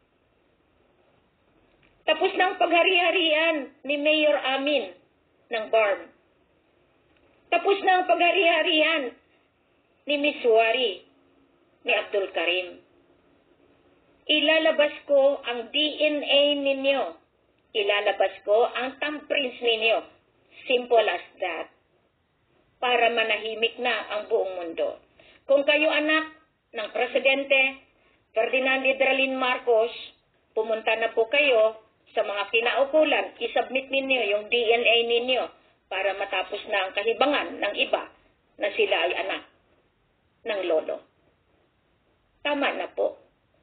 Tapos na ang paghari-harian ni Mayor Amin ng B A R M. Tapos na ang paghari-harian ni Miss Wari, ni Abdul Karim. Ilalabas ko ang D N A ninyo. Ilalabas ko ang thumbprints ninyo. Simple as that. Para manahimik na ang buong mundo. Kung kayo anak ng Presidente Ferdinand Hidralin Marcos, pumunta na po kayo sa mga kinaukulan, isubmit ninyo yung D N A ninyo para matapos na ang kahibangan ng iba na sila ay anak ng lolo. Tama na po.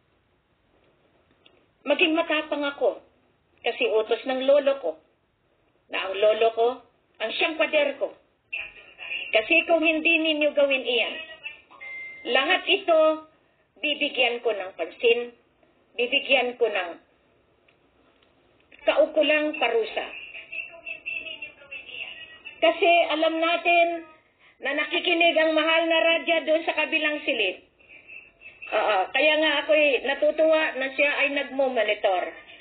Maging matapang ako kasi utos ng lolo ko na ang lolo ko ang siyang pader ko. Kasi kung hindi ninyo gawin iyan, lahat ito bibigyan ko ng pansin, bibigyan ko ng kaukulang parusa. Kasi alam natin na nakikinig ang mahal na radya doon sa kabilang silid. Oo, kaya nga ako'y natutuwa na siya ay nagmo-monitor.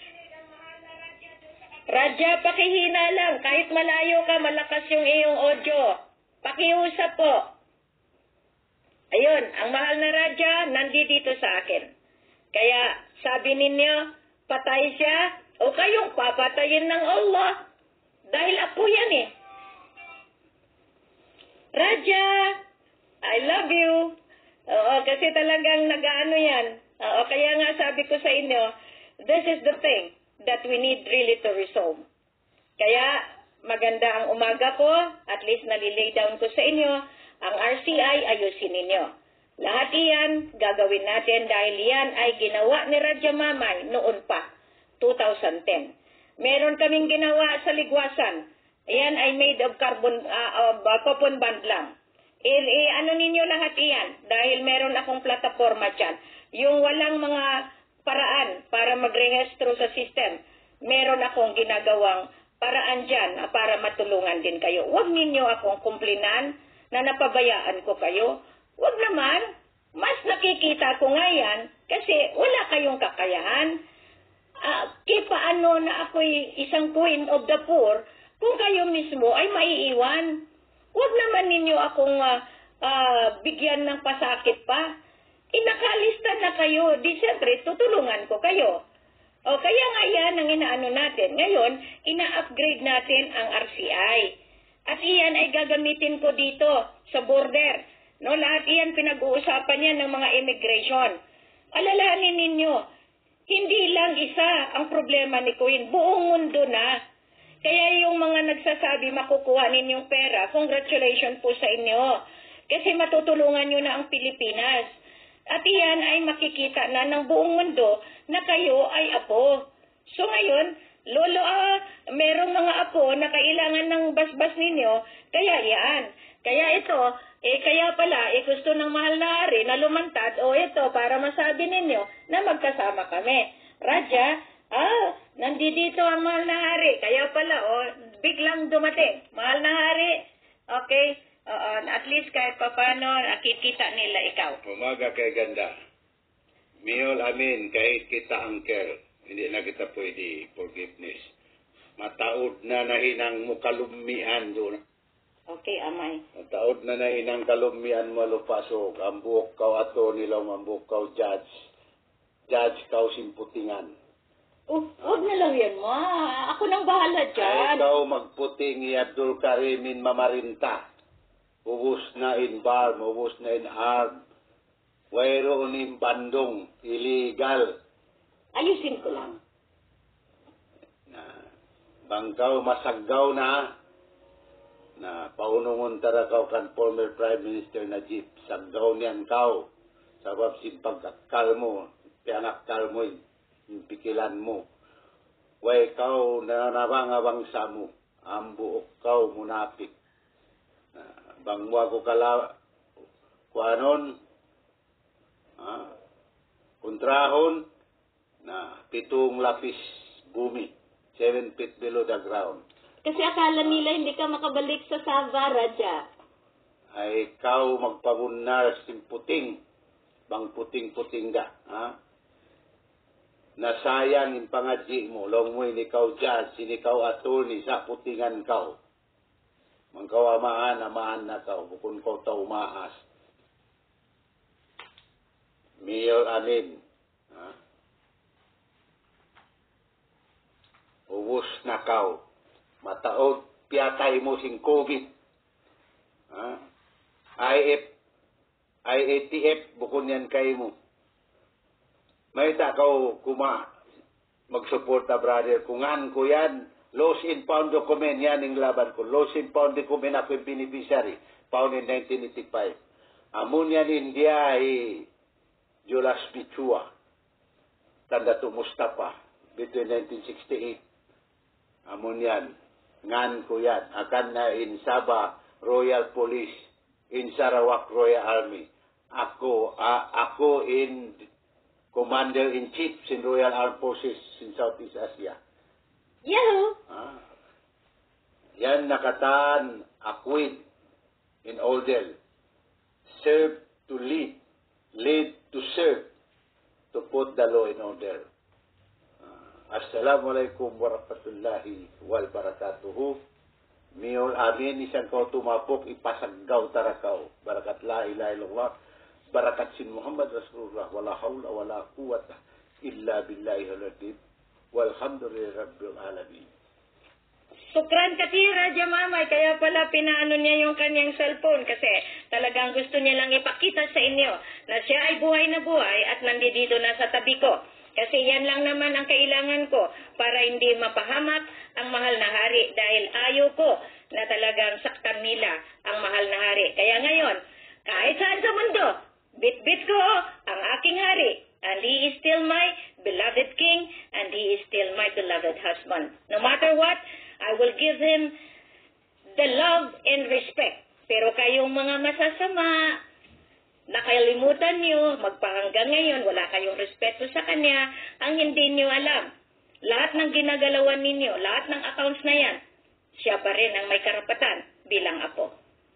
Radya, pakihina lang. Kahit malayo ka, malakas yung iyong audio. Pakiusap po. Ayun, ang mahal na radya, nandito sa akin. Kaya sabi ninyo, patay siya, o kayong papatayin ng Allah. Dahil ako yan eh. Radya, I love you. Oo, kasi talagang nag-ano yan. Oo, kaya nga sabi ko sa inyo, this is the thing that we need really to resolve. Kaya maganda ang umaga ko, at least nalilay down ko sa inyo, ang R C I ayusin ninyo. Lahat iyan gagawin natin dahil yan ay ginawa ni Radya Mamay noon pa, two thousand ten. Meron kaming ginawa sa Ligwasan. Ayan ay made of carbon, uh, of uh, coupon band lang. I, i, ano ninyo lahat iyan dahil meron akong plataforma dyan. Yung walang mga paraan para magrehistro sa system, meron akong ginagawang paraan dyan uh, para matulungan din kayo. Huwag ninyo akong kumplinan na napabayaan ko kayo. Huwag naman, mas nakikita ko nga yan kasi wala kayong kakayahan. Uh, kaya paano na ako'y isang queen of the poor kung kayo mismo ay maiiwan? Huwag naman ninyo akong uh, uh, bigyan ng pasakit pa. Inakalista na kayo. Di siyempre, tutulungan ko kayo. O kaya nga yan ang inaano natin. Ngayon, ina-upgrade natin ang R C I. At iyan ay gagamitin ko dito sa border. No, lahat iyan pinag-uusapan yan ng mga immigration. Alalahanin ninyo, hindi lang isa ang problema ni Queen. Buong mundo na. Kaya yung mga nagsasabi makukuha ninyong pera, congratulations po sa inyo. Kasi matutulungan nyo na ang Pilipinas. At iyan ay makikita na ng buong mundo na kayo ay apo. So ngayon, lolo, ah, merong mga apo na kailangan ng basbas ninyo, kaya yan. Kaya ito, eh kaya pala, eh gusto ng mahal na hari na lumantad, o ito, para masabi ninyo na magkasama kami. Radya, ah, nandito ang mahal na hari, kaya pala, oh, biglang dumating. Mahal na hari, okay, oo, at least kahit papano, nakikita nila ikaw. Umaga kay ganda. Miyol amin, kahit kita angker, hindi na kita pwede forgiveness. Mataod na nahinang mo kalumian doon. Okay, amay. Mataod na nahinang kalumian mo lupasok. Ang buhok kaw ato nilaw, ang buhok kaw judge. Judge kaw simputingan. Oh, huwag na lang yan, ma. Ako nang bahala dyan. Ay ikaw magputing i Abdul Karimin mamarinta. Ubus na in bar, ubus na in arm. Wayroon in bandong, illegal. Ayusin ko lang. Na bangkaw masaggaw na na paunungon tara kaw kan former Prime Minister Najib. Saggaw niyan kaw. Sabab simpagkakal mo, pianakal mo, yung pikilan mo. Way kaw na nabangabang sa mo. Ang buok kaw munapik. Na bangwa ko kala kuanon, ah, kontrahon na pitong lapis bumi, seven feet below the ground. Kasi akala nila hindi ka makabalik sa Sava, Radya. Ay ikaw magpabunar simputing, bang puting-puting ka, ha? Nasayang yung pangadji mo, long mo ikaw judge, sinikaw attorney, sa putingan kaw. Mangkawamaan, amaan na kaw, bukun kaw tao maas. Mayor amin, ha? Ubus na kaw. Mataod, piyatay mo sing COVID. Ha? I F, I A T F, bukon yan kay mo. May takaw kuma, magsuporta brother. Kungan ko yan, lost in pound document yan ang laban ko. Lost in pound document ako yung beneficiary. Pound in nineteen eighty-five. Amun yan India ay Julas Bichua. Tanda to Mustafa. Between nineteen sixty-eight. Amun yan. Ngan ko yan. Akan na in Sabah Royal Police. In Sarawak Royal Army. Ako, uh, ako in Commander-in-Chief in Royal Armed Forces in Southeast Asia. Yahoo! Ah. Yan nakatan akwin in order. Serve to lead. Lead to serve. To put the law in order. Assalamualaikum warahmatullahi wabarakatuh. Miyol amin isang kau tumapok ipasaggaw tarakaw. Barakat la ilaha illallah. Barakat sin Muhammad Rasulullah. Wala hawla wala quwata illa billahi al-adib. Walhamdulillahi rabbil alamin. Sukran katira, Jamamay. Kaya pala pinaano niya yung kanyang cellphone kasi talagang gusto niya lang ipakita sa inyo na siya ay buhay na buhay at nandito na sa tabi ko. Kasi yan lang naman ang kailangan ko para hindi mapahamak ang mahal na hari dahil ayaw ko na talagang saktan nila ang mahal na hari. Kaya ngayon, kahit saan sa mundo, bit-bit ko ang aking hari. And he is still my beloved king and he is still my beloved husband. No matter what, I will give him the love and respect. Pero kayong mga masasama, nakalimutan nyo, magpahanggang ngayon, wala kayong respeto sa kanya, ang hindi nyo alam. Lahat ng ginagalawan ninyo, lahat ng accounts na yan, siya pa rin ang may karapatan bilang apo.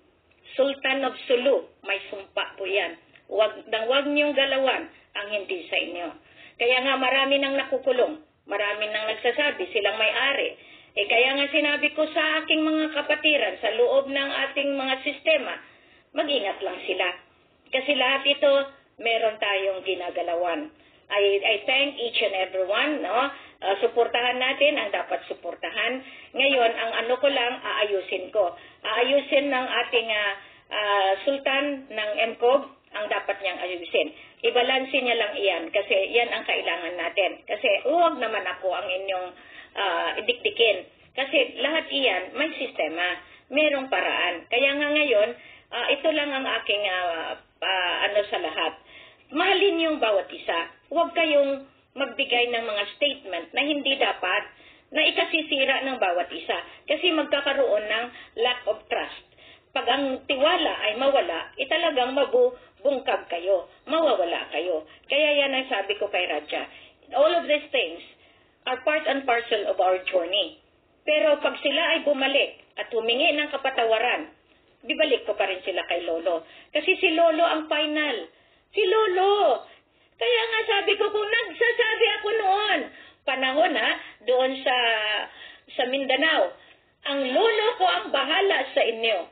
Sultan of Sulu, may sumpa po yan. Wag, nang wag niyong galawan ang hindi sa inyo. Kaya nga marami nang nakukulong, marami nang nagsasabi silang may-ari. Eh kaya nga sinabi ko sa aking mga kapatiran sa loob ng ating mga sistema, mag-ingat lang sila. Kasi lahat ito, meron tayong ginagalawan. I, I thank each and every one, no? Uh, suportahan natin ang dapat suportahan. Ngayon, ang ano ko lang, aayusin ko. Aayusin ng ating uh, uh, sultan ng M C O G ang dapat niyang ayusin. Ibalansin niya lang iyan kasi yan ang kailangan natin. Kasi huwag naman ako ang inyong uh, dikdikin. Kasi lahat iyan may sistema, merong paraan. Kaya nga ngayon, uh, ito lang ang aking uh, uh, ano sa lahat. Mahalin yung bawat isa. Huwag kayong magbigay ng mga statement na hindi dapat na ikasisira ng bawat isa. Kasi magkakaroon ng lack of trust. Pag ang tiwala ay mawala, italagang mabubungkag kayo, mawawala kayo. Kaya yan ang sabi ko kay Raja. All of these things are part and parcel of our journey. Pero pag sila ay bumalik at humingi ng kapatawaran, bibalik ko pa rin sila kay Lolo. Kasi si Lolo ang final. Si Lolo! Kaya nga sabi ko, kung nagsasabi ako noon, panahon ha, doon sa, sa Mindanao, ang Lolo ko ang bahala sa inyo.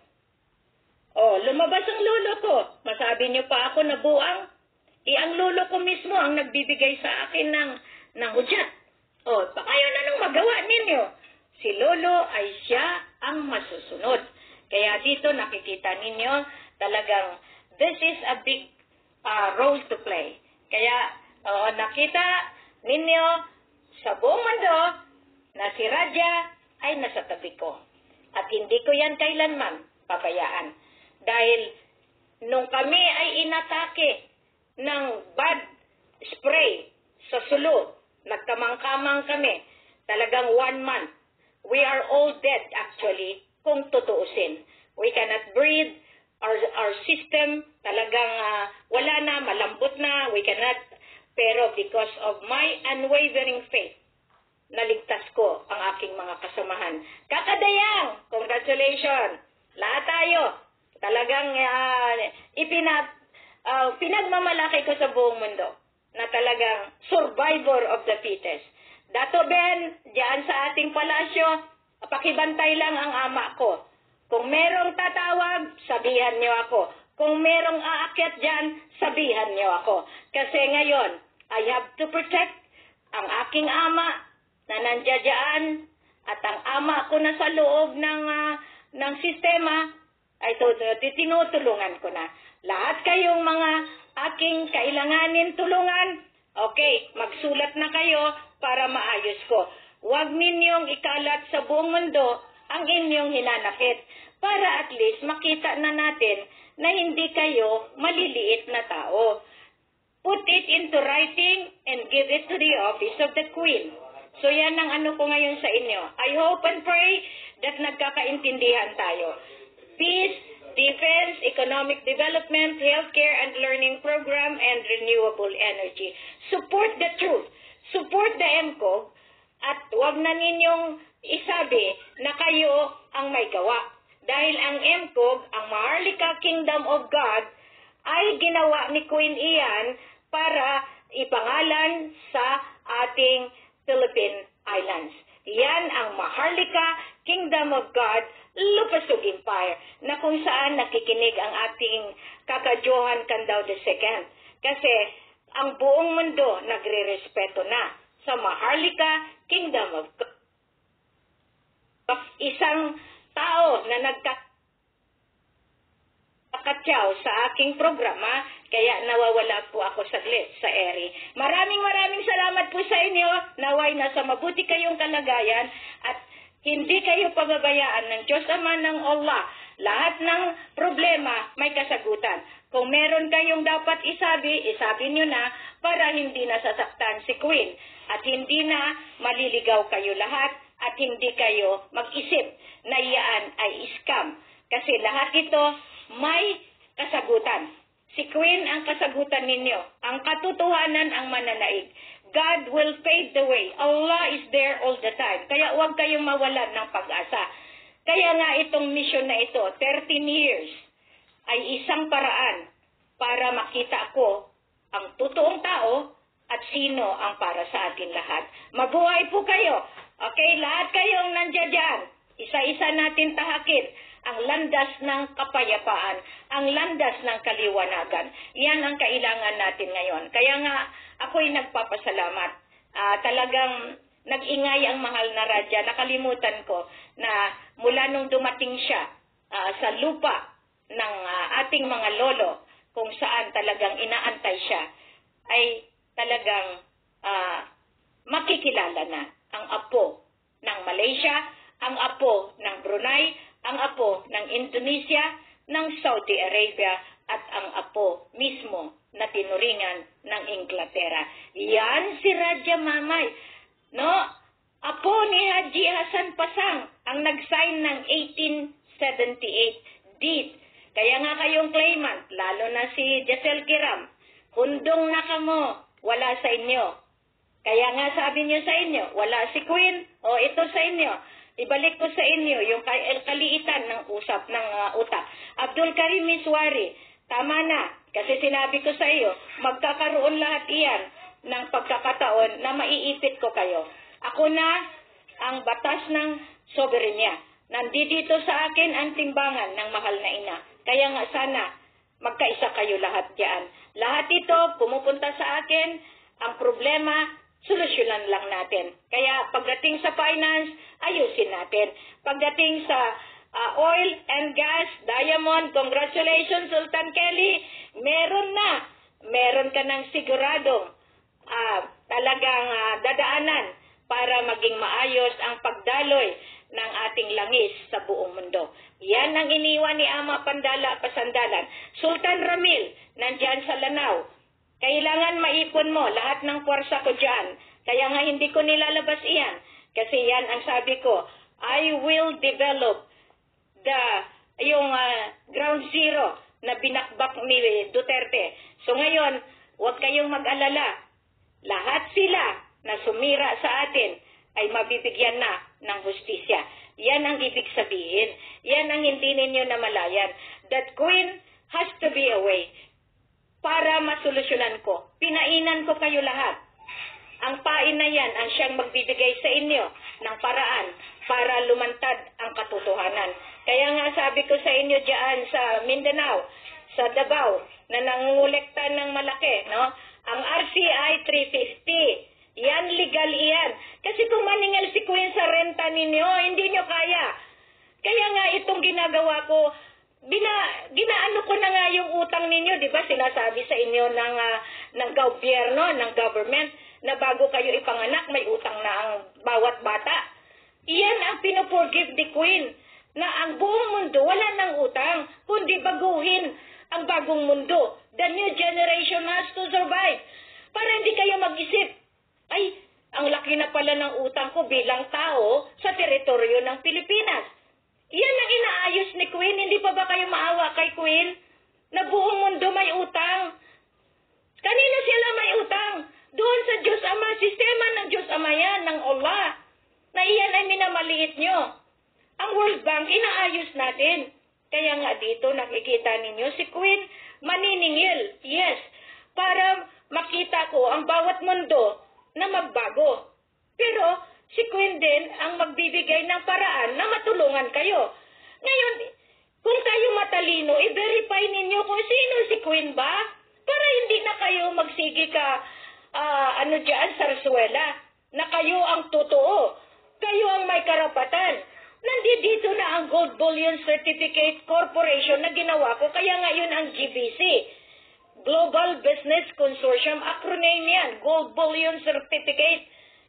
Oh, lumabas ang Lolo ko. Masabi niyo pa ako na buang. Eh, ang Lolo ko mismo ang nagbibigay sa akin ng, ng hudyat. Oh, kaya na nang magawa ninyo. Si Lolo ay siya ang masusunod. Kaya dito nakikita ninyo talagang this is a big uh, role to play. Kaya uh, nakita ninyo sa buong mundo na si Raja ay nasa tabi ko. At hindi ko yan kailanman pabayaan. Dahil nung kami ay inatake ng bad spray sa Sulu, nagkamang-kamang kami, talagang one month. We are all dead actually, kung tutuusin. We cannot breathe. Our, our system talagang uh, wala na, malambot na, we cannot. Pero because of my unwavering faith, naligtas ko ang aking mga kasamahan. Kakadayang! Congratulations! Lahat tayo! Talagang uh, ipinag, uh, pinagmamalaki ko sa buong mundo na talagang survivor of the fittest. Dato Ben, diyan sa ating palasyo, pakibantay lang ang ama ko. Kung merong tatawag, sabihan niyo ako. Kung merong aakyat dyan, sabihan niyo ako. Kasi ngayon, I have to protect ang aking ama na nandiyan at ang ama ko na sa loob ng, uh, ng sistema ay tinutulungan ko na. Lahat kayong mga aking kailanganin tulungan, okay, magsulat na kayo para maayos ko. Huwag ninyong ikalat sa buong mundo ang inyong hinanakit para at least makita na natin na hindi kayo maliliit na tao. Put it into writing and give it to the office of the Queen. So yan ang ano ko ngayon sa inyo. I hope and pray that nagkakaintindihan tayo. Peace, defense, economic development, healthcare and learning program, and renewable energy. Support the truth. Support the M C O G. At huwag na ninyong isabi na kayo ang may gawa. Dahil ang M C O G, ang Maharlika Kingdom of God, ay ginawa ni Queen Ian para ipangalan sa ating Philippine Islands. Yan ang Maharlika Kingdom of God, Lupasug Empire, na kung saan nakikinig ang ating Kaka Johan Candao the Second. Kasi ang buong mundo nagre-respeto na sa Maharlika Kingdom of God. Isang tao na nagkakatyaw sa aking programa, kaya nawawala po ako saglit sa eri. Maraming maraming salamat po sa inyo. Naway nasa mabuti kayong kalagayan at Hindi kayo pababayaan ng Diyos Ama ng Allah. Lahat ng problema may kasagutan. Kung meron kayong dapat isabi, isabi nyo na para hindi nasasaktan si Queen. At hindi na maliligaw kayo lahat at hindi kayo mag-isip na iyan ay scam. Kasi lahat ito may kasagutan. Si Queen ang kasagutan ninyo. Ang katotohanan ang mananaig. God will pave the way. Allah is there all the time. Kaya huwag kayong mawalan ng pag-asa. Kaya nga itong mission na ito, thirteen years, ay isang paraan para makita ko ang totoong tao at sino ang para sa atin lahat. Mabuhay po kayo. Okay, lahat kayong nandiyan dyan. Isa-isa natin tahakin ang landas ng kapayapaan, ang landas ng kaliwanagan. Yan ang kailangan natin ngayon. Kaya nga, ako'y nagpapasalamat. Uh, talagang nag-ingay ang mahal na Radya. Nakalimutan ko na mula nung dumating siya uh, sa lupa ng uh, ating mga lolo, kung saan talagang inaantay siya, ay talagang uh, makikilala na ang apo ng Malaysia, ang apo ng Brunei, ang apo ng Indonesia, ng Saudi Arabia, at ang apo mismo na tinuringan ng Inglaterra. Yan si Radya Mamay. No? Apo ni Haji Hasan Pasang ang nag-sign ng eighteen seventy-eight deed. Kaya nga kayong claimant, lalo na si Jessel Kiram, hundong na kamo, wala sa inyo. Kaya nga sabi niyo sa inyo, wala si Queen, o ito sa inyo. Ibalik ko sa inyo yung kaliitan ng usap ng uh, utak. Abdul Karim Miswari, tama na. Kasi sinabi ko sa iyo, magkakaroon lahat iyan ng pagkakataon na maiipit ko kayo. Ako na ang batas ng soberenya. Nandito sa akin ang timbangan ng mahal na ina. Kaya nga sana magkaisa kayo lahat diyan. Lahat ito pumupunta sa akin, ang problema, solusyonan lang natin. Kaya pagdating sa finance, ayusin natin. Pagdating sa uh, oil and gas, diamond, congratulations Sultan Kelly, meron na. Meron ka ng siguradong uh, talagang uh, dadaanan para maging maayos ang pagdaloy ng ating langis sa buong mundo. Yan ang iniwan ni Ama Pandala Pasandalan. Sultan Ramil, nandyan sa Lanao. Kailangan maipon mo lahat ng puwersa ko dyan. Kaya nga hindi ko nilalabas iyan. Kasi yan ang sabi ko, I will develop the, yung uh, ground zero na binakbak ni Duterte. So ngayon, huwag kayong mag-alala. Lahat sila na sumira sa atin ay mabibigyan na ng hustisya. Yan ang ibig sabihin. Yan ang hindi ninyo namalayan. That Queen has to be away para masolusyonan ko. Pinainan ko kayo lahat. Ang pain na yan ang siyang magbibigay sa inyo ng paraan para lumantad ang katotohanan. Kaya nga sabi ko sa inyo diyan sa Mindanao, sa Davao, na nangungulekta ng malaki, no? Ang R C I three fifty. Yan, legal iyan. Kasi kung maningal si Queen sa renta ninyo, hindi nyo kaya. Kaya nga itong ginagawa ko, bina, ginaano ko na nga yung utang ninyo, di ba? Sinasabi sa inyo ng, uh, ng gobyerno, ng government, na bago kayo ipanganak, may utang na ang bawat bata. Iyan ang pinoforgive ni Queen, na ang buong mundo wala ng utang, kundi baguhin ang bagong mundo. The new generation has to survive. Para hindi kayo mag-isip, ay, ang laki na pala ng utang ko bilang tao sa teritoryo ng Pilipinas. Iyan ang inaayos ni Queen. Hindi pa ba kayo maawa kay Queen? Na buong mundo may utang. Kanino sila may utang? Doon sa Diyos Ama. Sistema ng Diyos Ama yan, ng Allah. Na iyan ay minamaliit nyo. Ang World Bank, inaayos natin. Kaya nga dito nakikita ninyo si Queen maniningil. Yes. Para makita ko ang bawat mundo na magbago. Pero si Queen din ang magbibigay ng paraan na matulungan kayo. Ngayon, kung kayo matalino, i-verify ninyo kung sino si Queen ba? Para hindi na kayo magsigi ka, uh, ano dyan, sarsuela, na kayo ang totoo. Kayo ang may karapatan. Nandito na ang Gold Bullion Certificate Corporation na ginawa ko, kaya ngayon ang G B C. Global Business Consortium, acronym yan, Gold Bullion Certificate.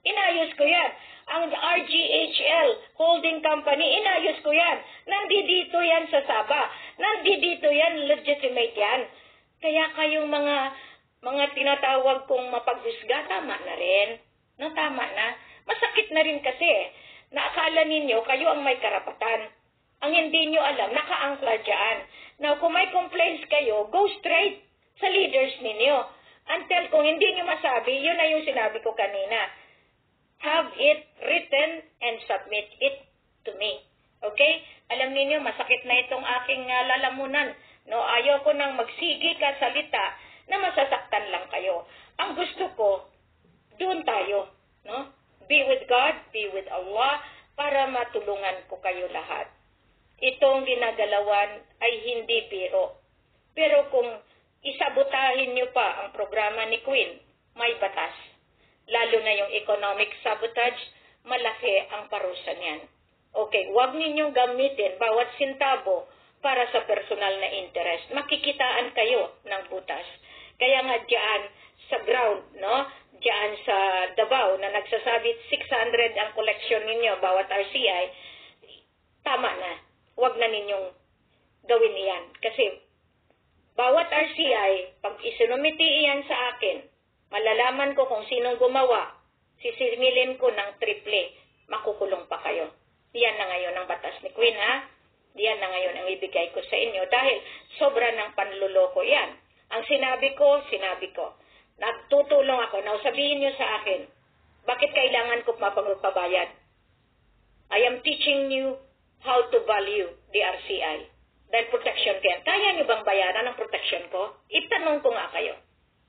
Inayos ko yan. Ang R G H L Holding Company, inayos ko yan. Nandito yan sa Sabah. Nandito yan, legitimate yan. Kaya kayong mga mga tinatawag kong mapaghusga, tama na rin. No, tama na. Masakit na rin kasi. Naakala ninyo, kayo ang may karapatan. Ang hindi nyo alam, nakaangkla dyan. Now, kung may complaints kayo, go straight sa leaders ninyo. Until kung hindi nyo masabi, yun na yung sinabi ko kanina. Have it written and submit it to me. Okay? Alam niyo masakit na itong aking uh, lalamunan. No, ayaw ko nang magsigi ka salita na masasaktan lang kayo. Ang gusto ko, doon tayo, no? Be with God, be with Allah, para matulungan ko kayo lahat. Itong ginagalawan ay hindi biro. Pero kung isabotahin niyo pa ang programa ni Queen, may batas. Lalo na yung economic sabotage, malaki ang parusa niyan. Okay, huwag ninyong gamitin bawat sintabo para sa personal na interest. Makikitaan kayo ng butas. Kaya nga diyan sa ground, no? Diyan sa Davao na nagsasabit six hundred ang collection ninyo bawat R C I, tama na. Huwag na ninyong gawin iyan. Kasi bawat R C I, pag isinumiti iyan sa akin, malalaman ko kung sinong gumawa, sisimilin ko ng triple, makukulong pa kayo. Diyan na ngayon ang batas ni Queen, ha? Diyan na ngayon ang ibigay ko sa inyo dahil sobra ng panluloko yan. Ang sinabi ko, sinabi ko. Nagtutulong ako. Now, sabihin nyo sa akin, bakit kailangan ko mapagpabayad? I am teaching you how to value the R C I. Dahil protection ko yan. Kaya nyo bang bayaran ang protection ko? Itanong ko nga kayo.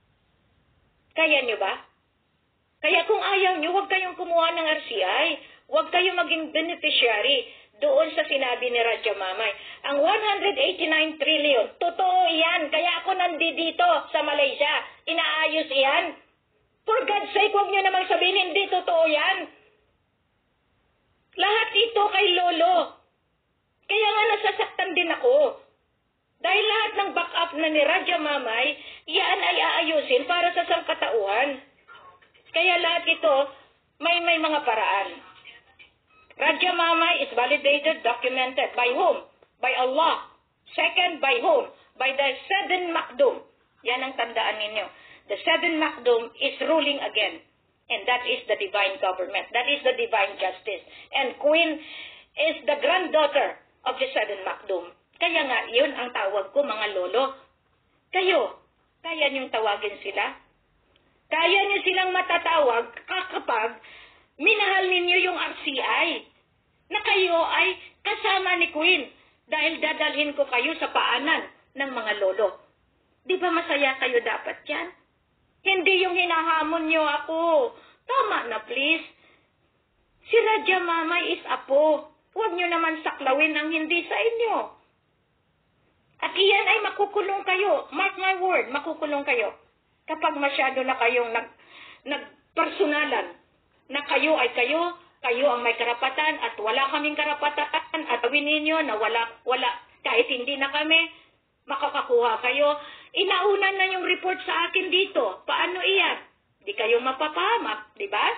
Kaya nyo ba? Kaya kung ayaw nyo, huwag kayong kumuha ng R C I. Huwag kayong maging beneficiary doon sa sinabi ni Raja Mamay. Ang one hundred eighty-nine trillion, totoo yan. Kaya ako nandito sa Malaysia. Inaayos yan. For God's sake, huwag nyo namang sabihin, hindi totoo yan. Lahat ito kay Lolo. Kaya nga nasasaktan din ako. Dahil lahat ng backup na ni Raja Mamay, yan ay aayusin para sa sangkatauhan. Kaya lahat ito, may may mga paraan. Raja Mamay is validated, documented. By whom? By Allah. Second, by whom? By the seven Makdum. Yan ang tandaan ninyo. The seven Makdum is ruling again. And that is the divine government. That is the divine justice. And Queen is the granddaughter of the seven Makdum. Kaya nga, yun ang tawag ko, mga lolo. Kayo, kaya niyong tawagin sila? Kaya niyo silang matatawag kapag minahal ninyo yung R C I na kayo ay kasama ni Queen dahil dadalhin ko kayo sa paanan ng mga lolo. Di ba masaya kayo dapat yan? Hindi yung hinahamon nyo ako. Tama na please. Si Raja Mamay is apo. Huwag nyo naman saklawin ang hindi sa inyo. At iyan ay makukulong kayo. Mark my word, makukulong kayo. Kapag masyado na kayong nag, nagpersonalan na kayo ay kayo, kayo ang may karapatan at wala kaming karapatan at gawin ninyo na wala, wala, kahit hindi na kami, makakakuha kayo. Inauna na yung report sa akin dito. Paano iyan? Di kayo mapapahamak, di ba?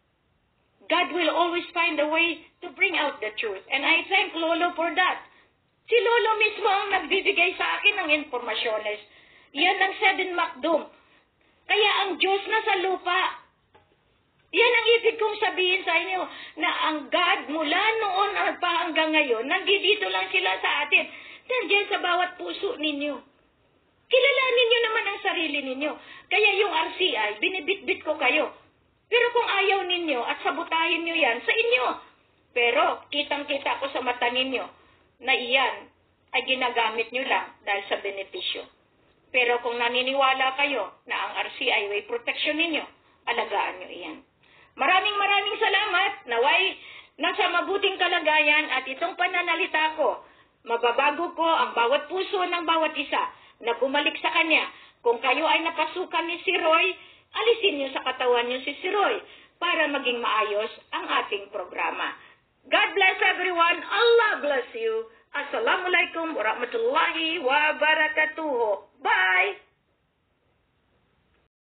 God will always find a way to bring out the truth. And I thank Lolo for that. Si Lolo mismo ang nagbibigay sa akin ng informasyones. Yan ang seven Makdum. Kaya ang Diyos na sa lupa. Yan ang ibig kong sabihin sa inyo, na ang God mula noon pa hanggang ngayon, nandito lang sila sa atin. Nandiyan sa bawat puso ninyo. Kilalanin nyo naman ang sarili ninyo. Kaya yung R C I, binibitbit ko kayo. Pero kung ayaw ninyo at sabutahin nyo yan, sa inyo. Pero kitang-kita ko sa mata ninyo na iyan ay ginagamit nyo lang dahil sa benepisyo. Pero kung naniniwala kayo na ang R C I way protection ninyo, alagaan nyo iyan. Maraming maraming salamat. Naway nasa mabuting kalagayan at itong pananalita ko, mababago ko ang bawat puso ng bawat isa na bumalik sa kanya. Kung kayo ay napasukan ni si Roy, alisin niyo sa katawan niyo si si Roy para maging maayos ang ating programa. God bless everyone. Allah bless you. Assalamualaikum warahmatullahi wabarakatuh. Bye!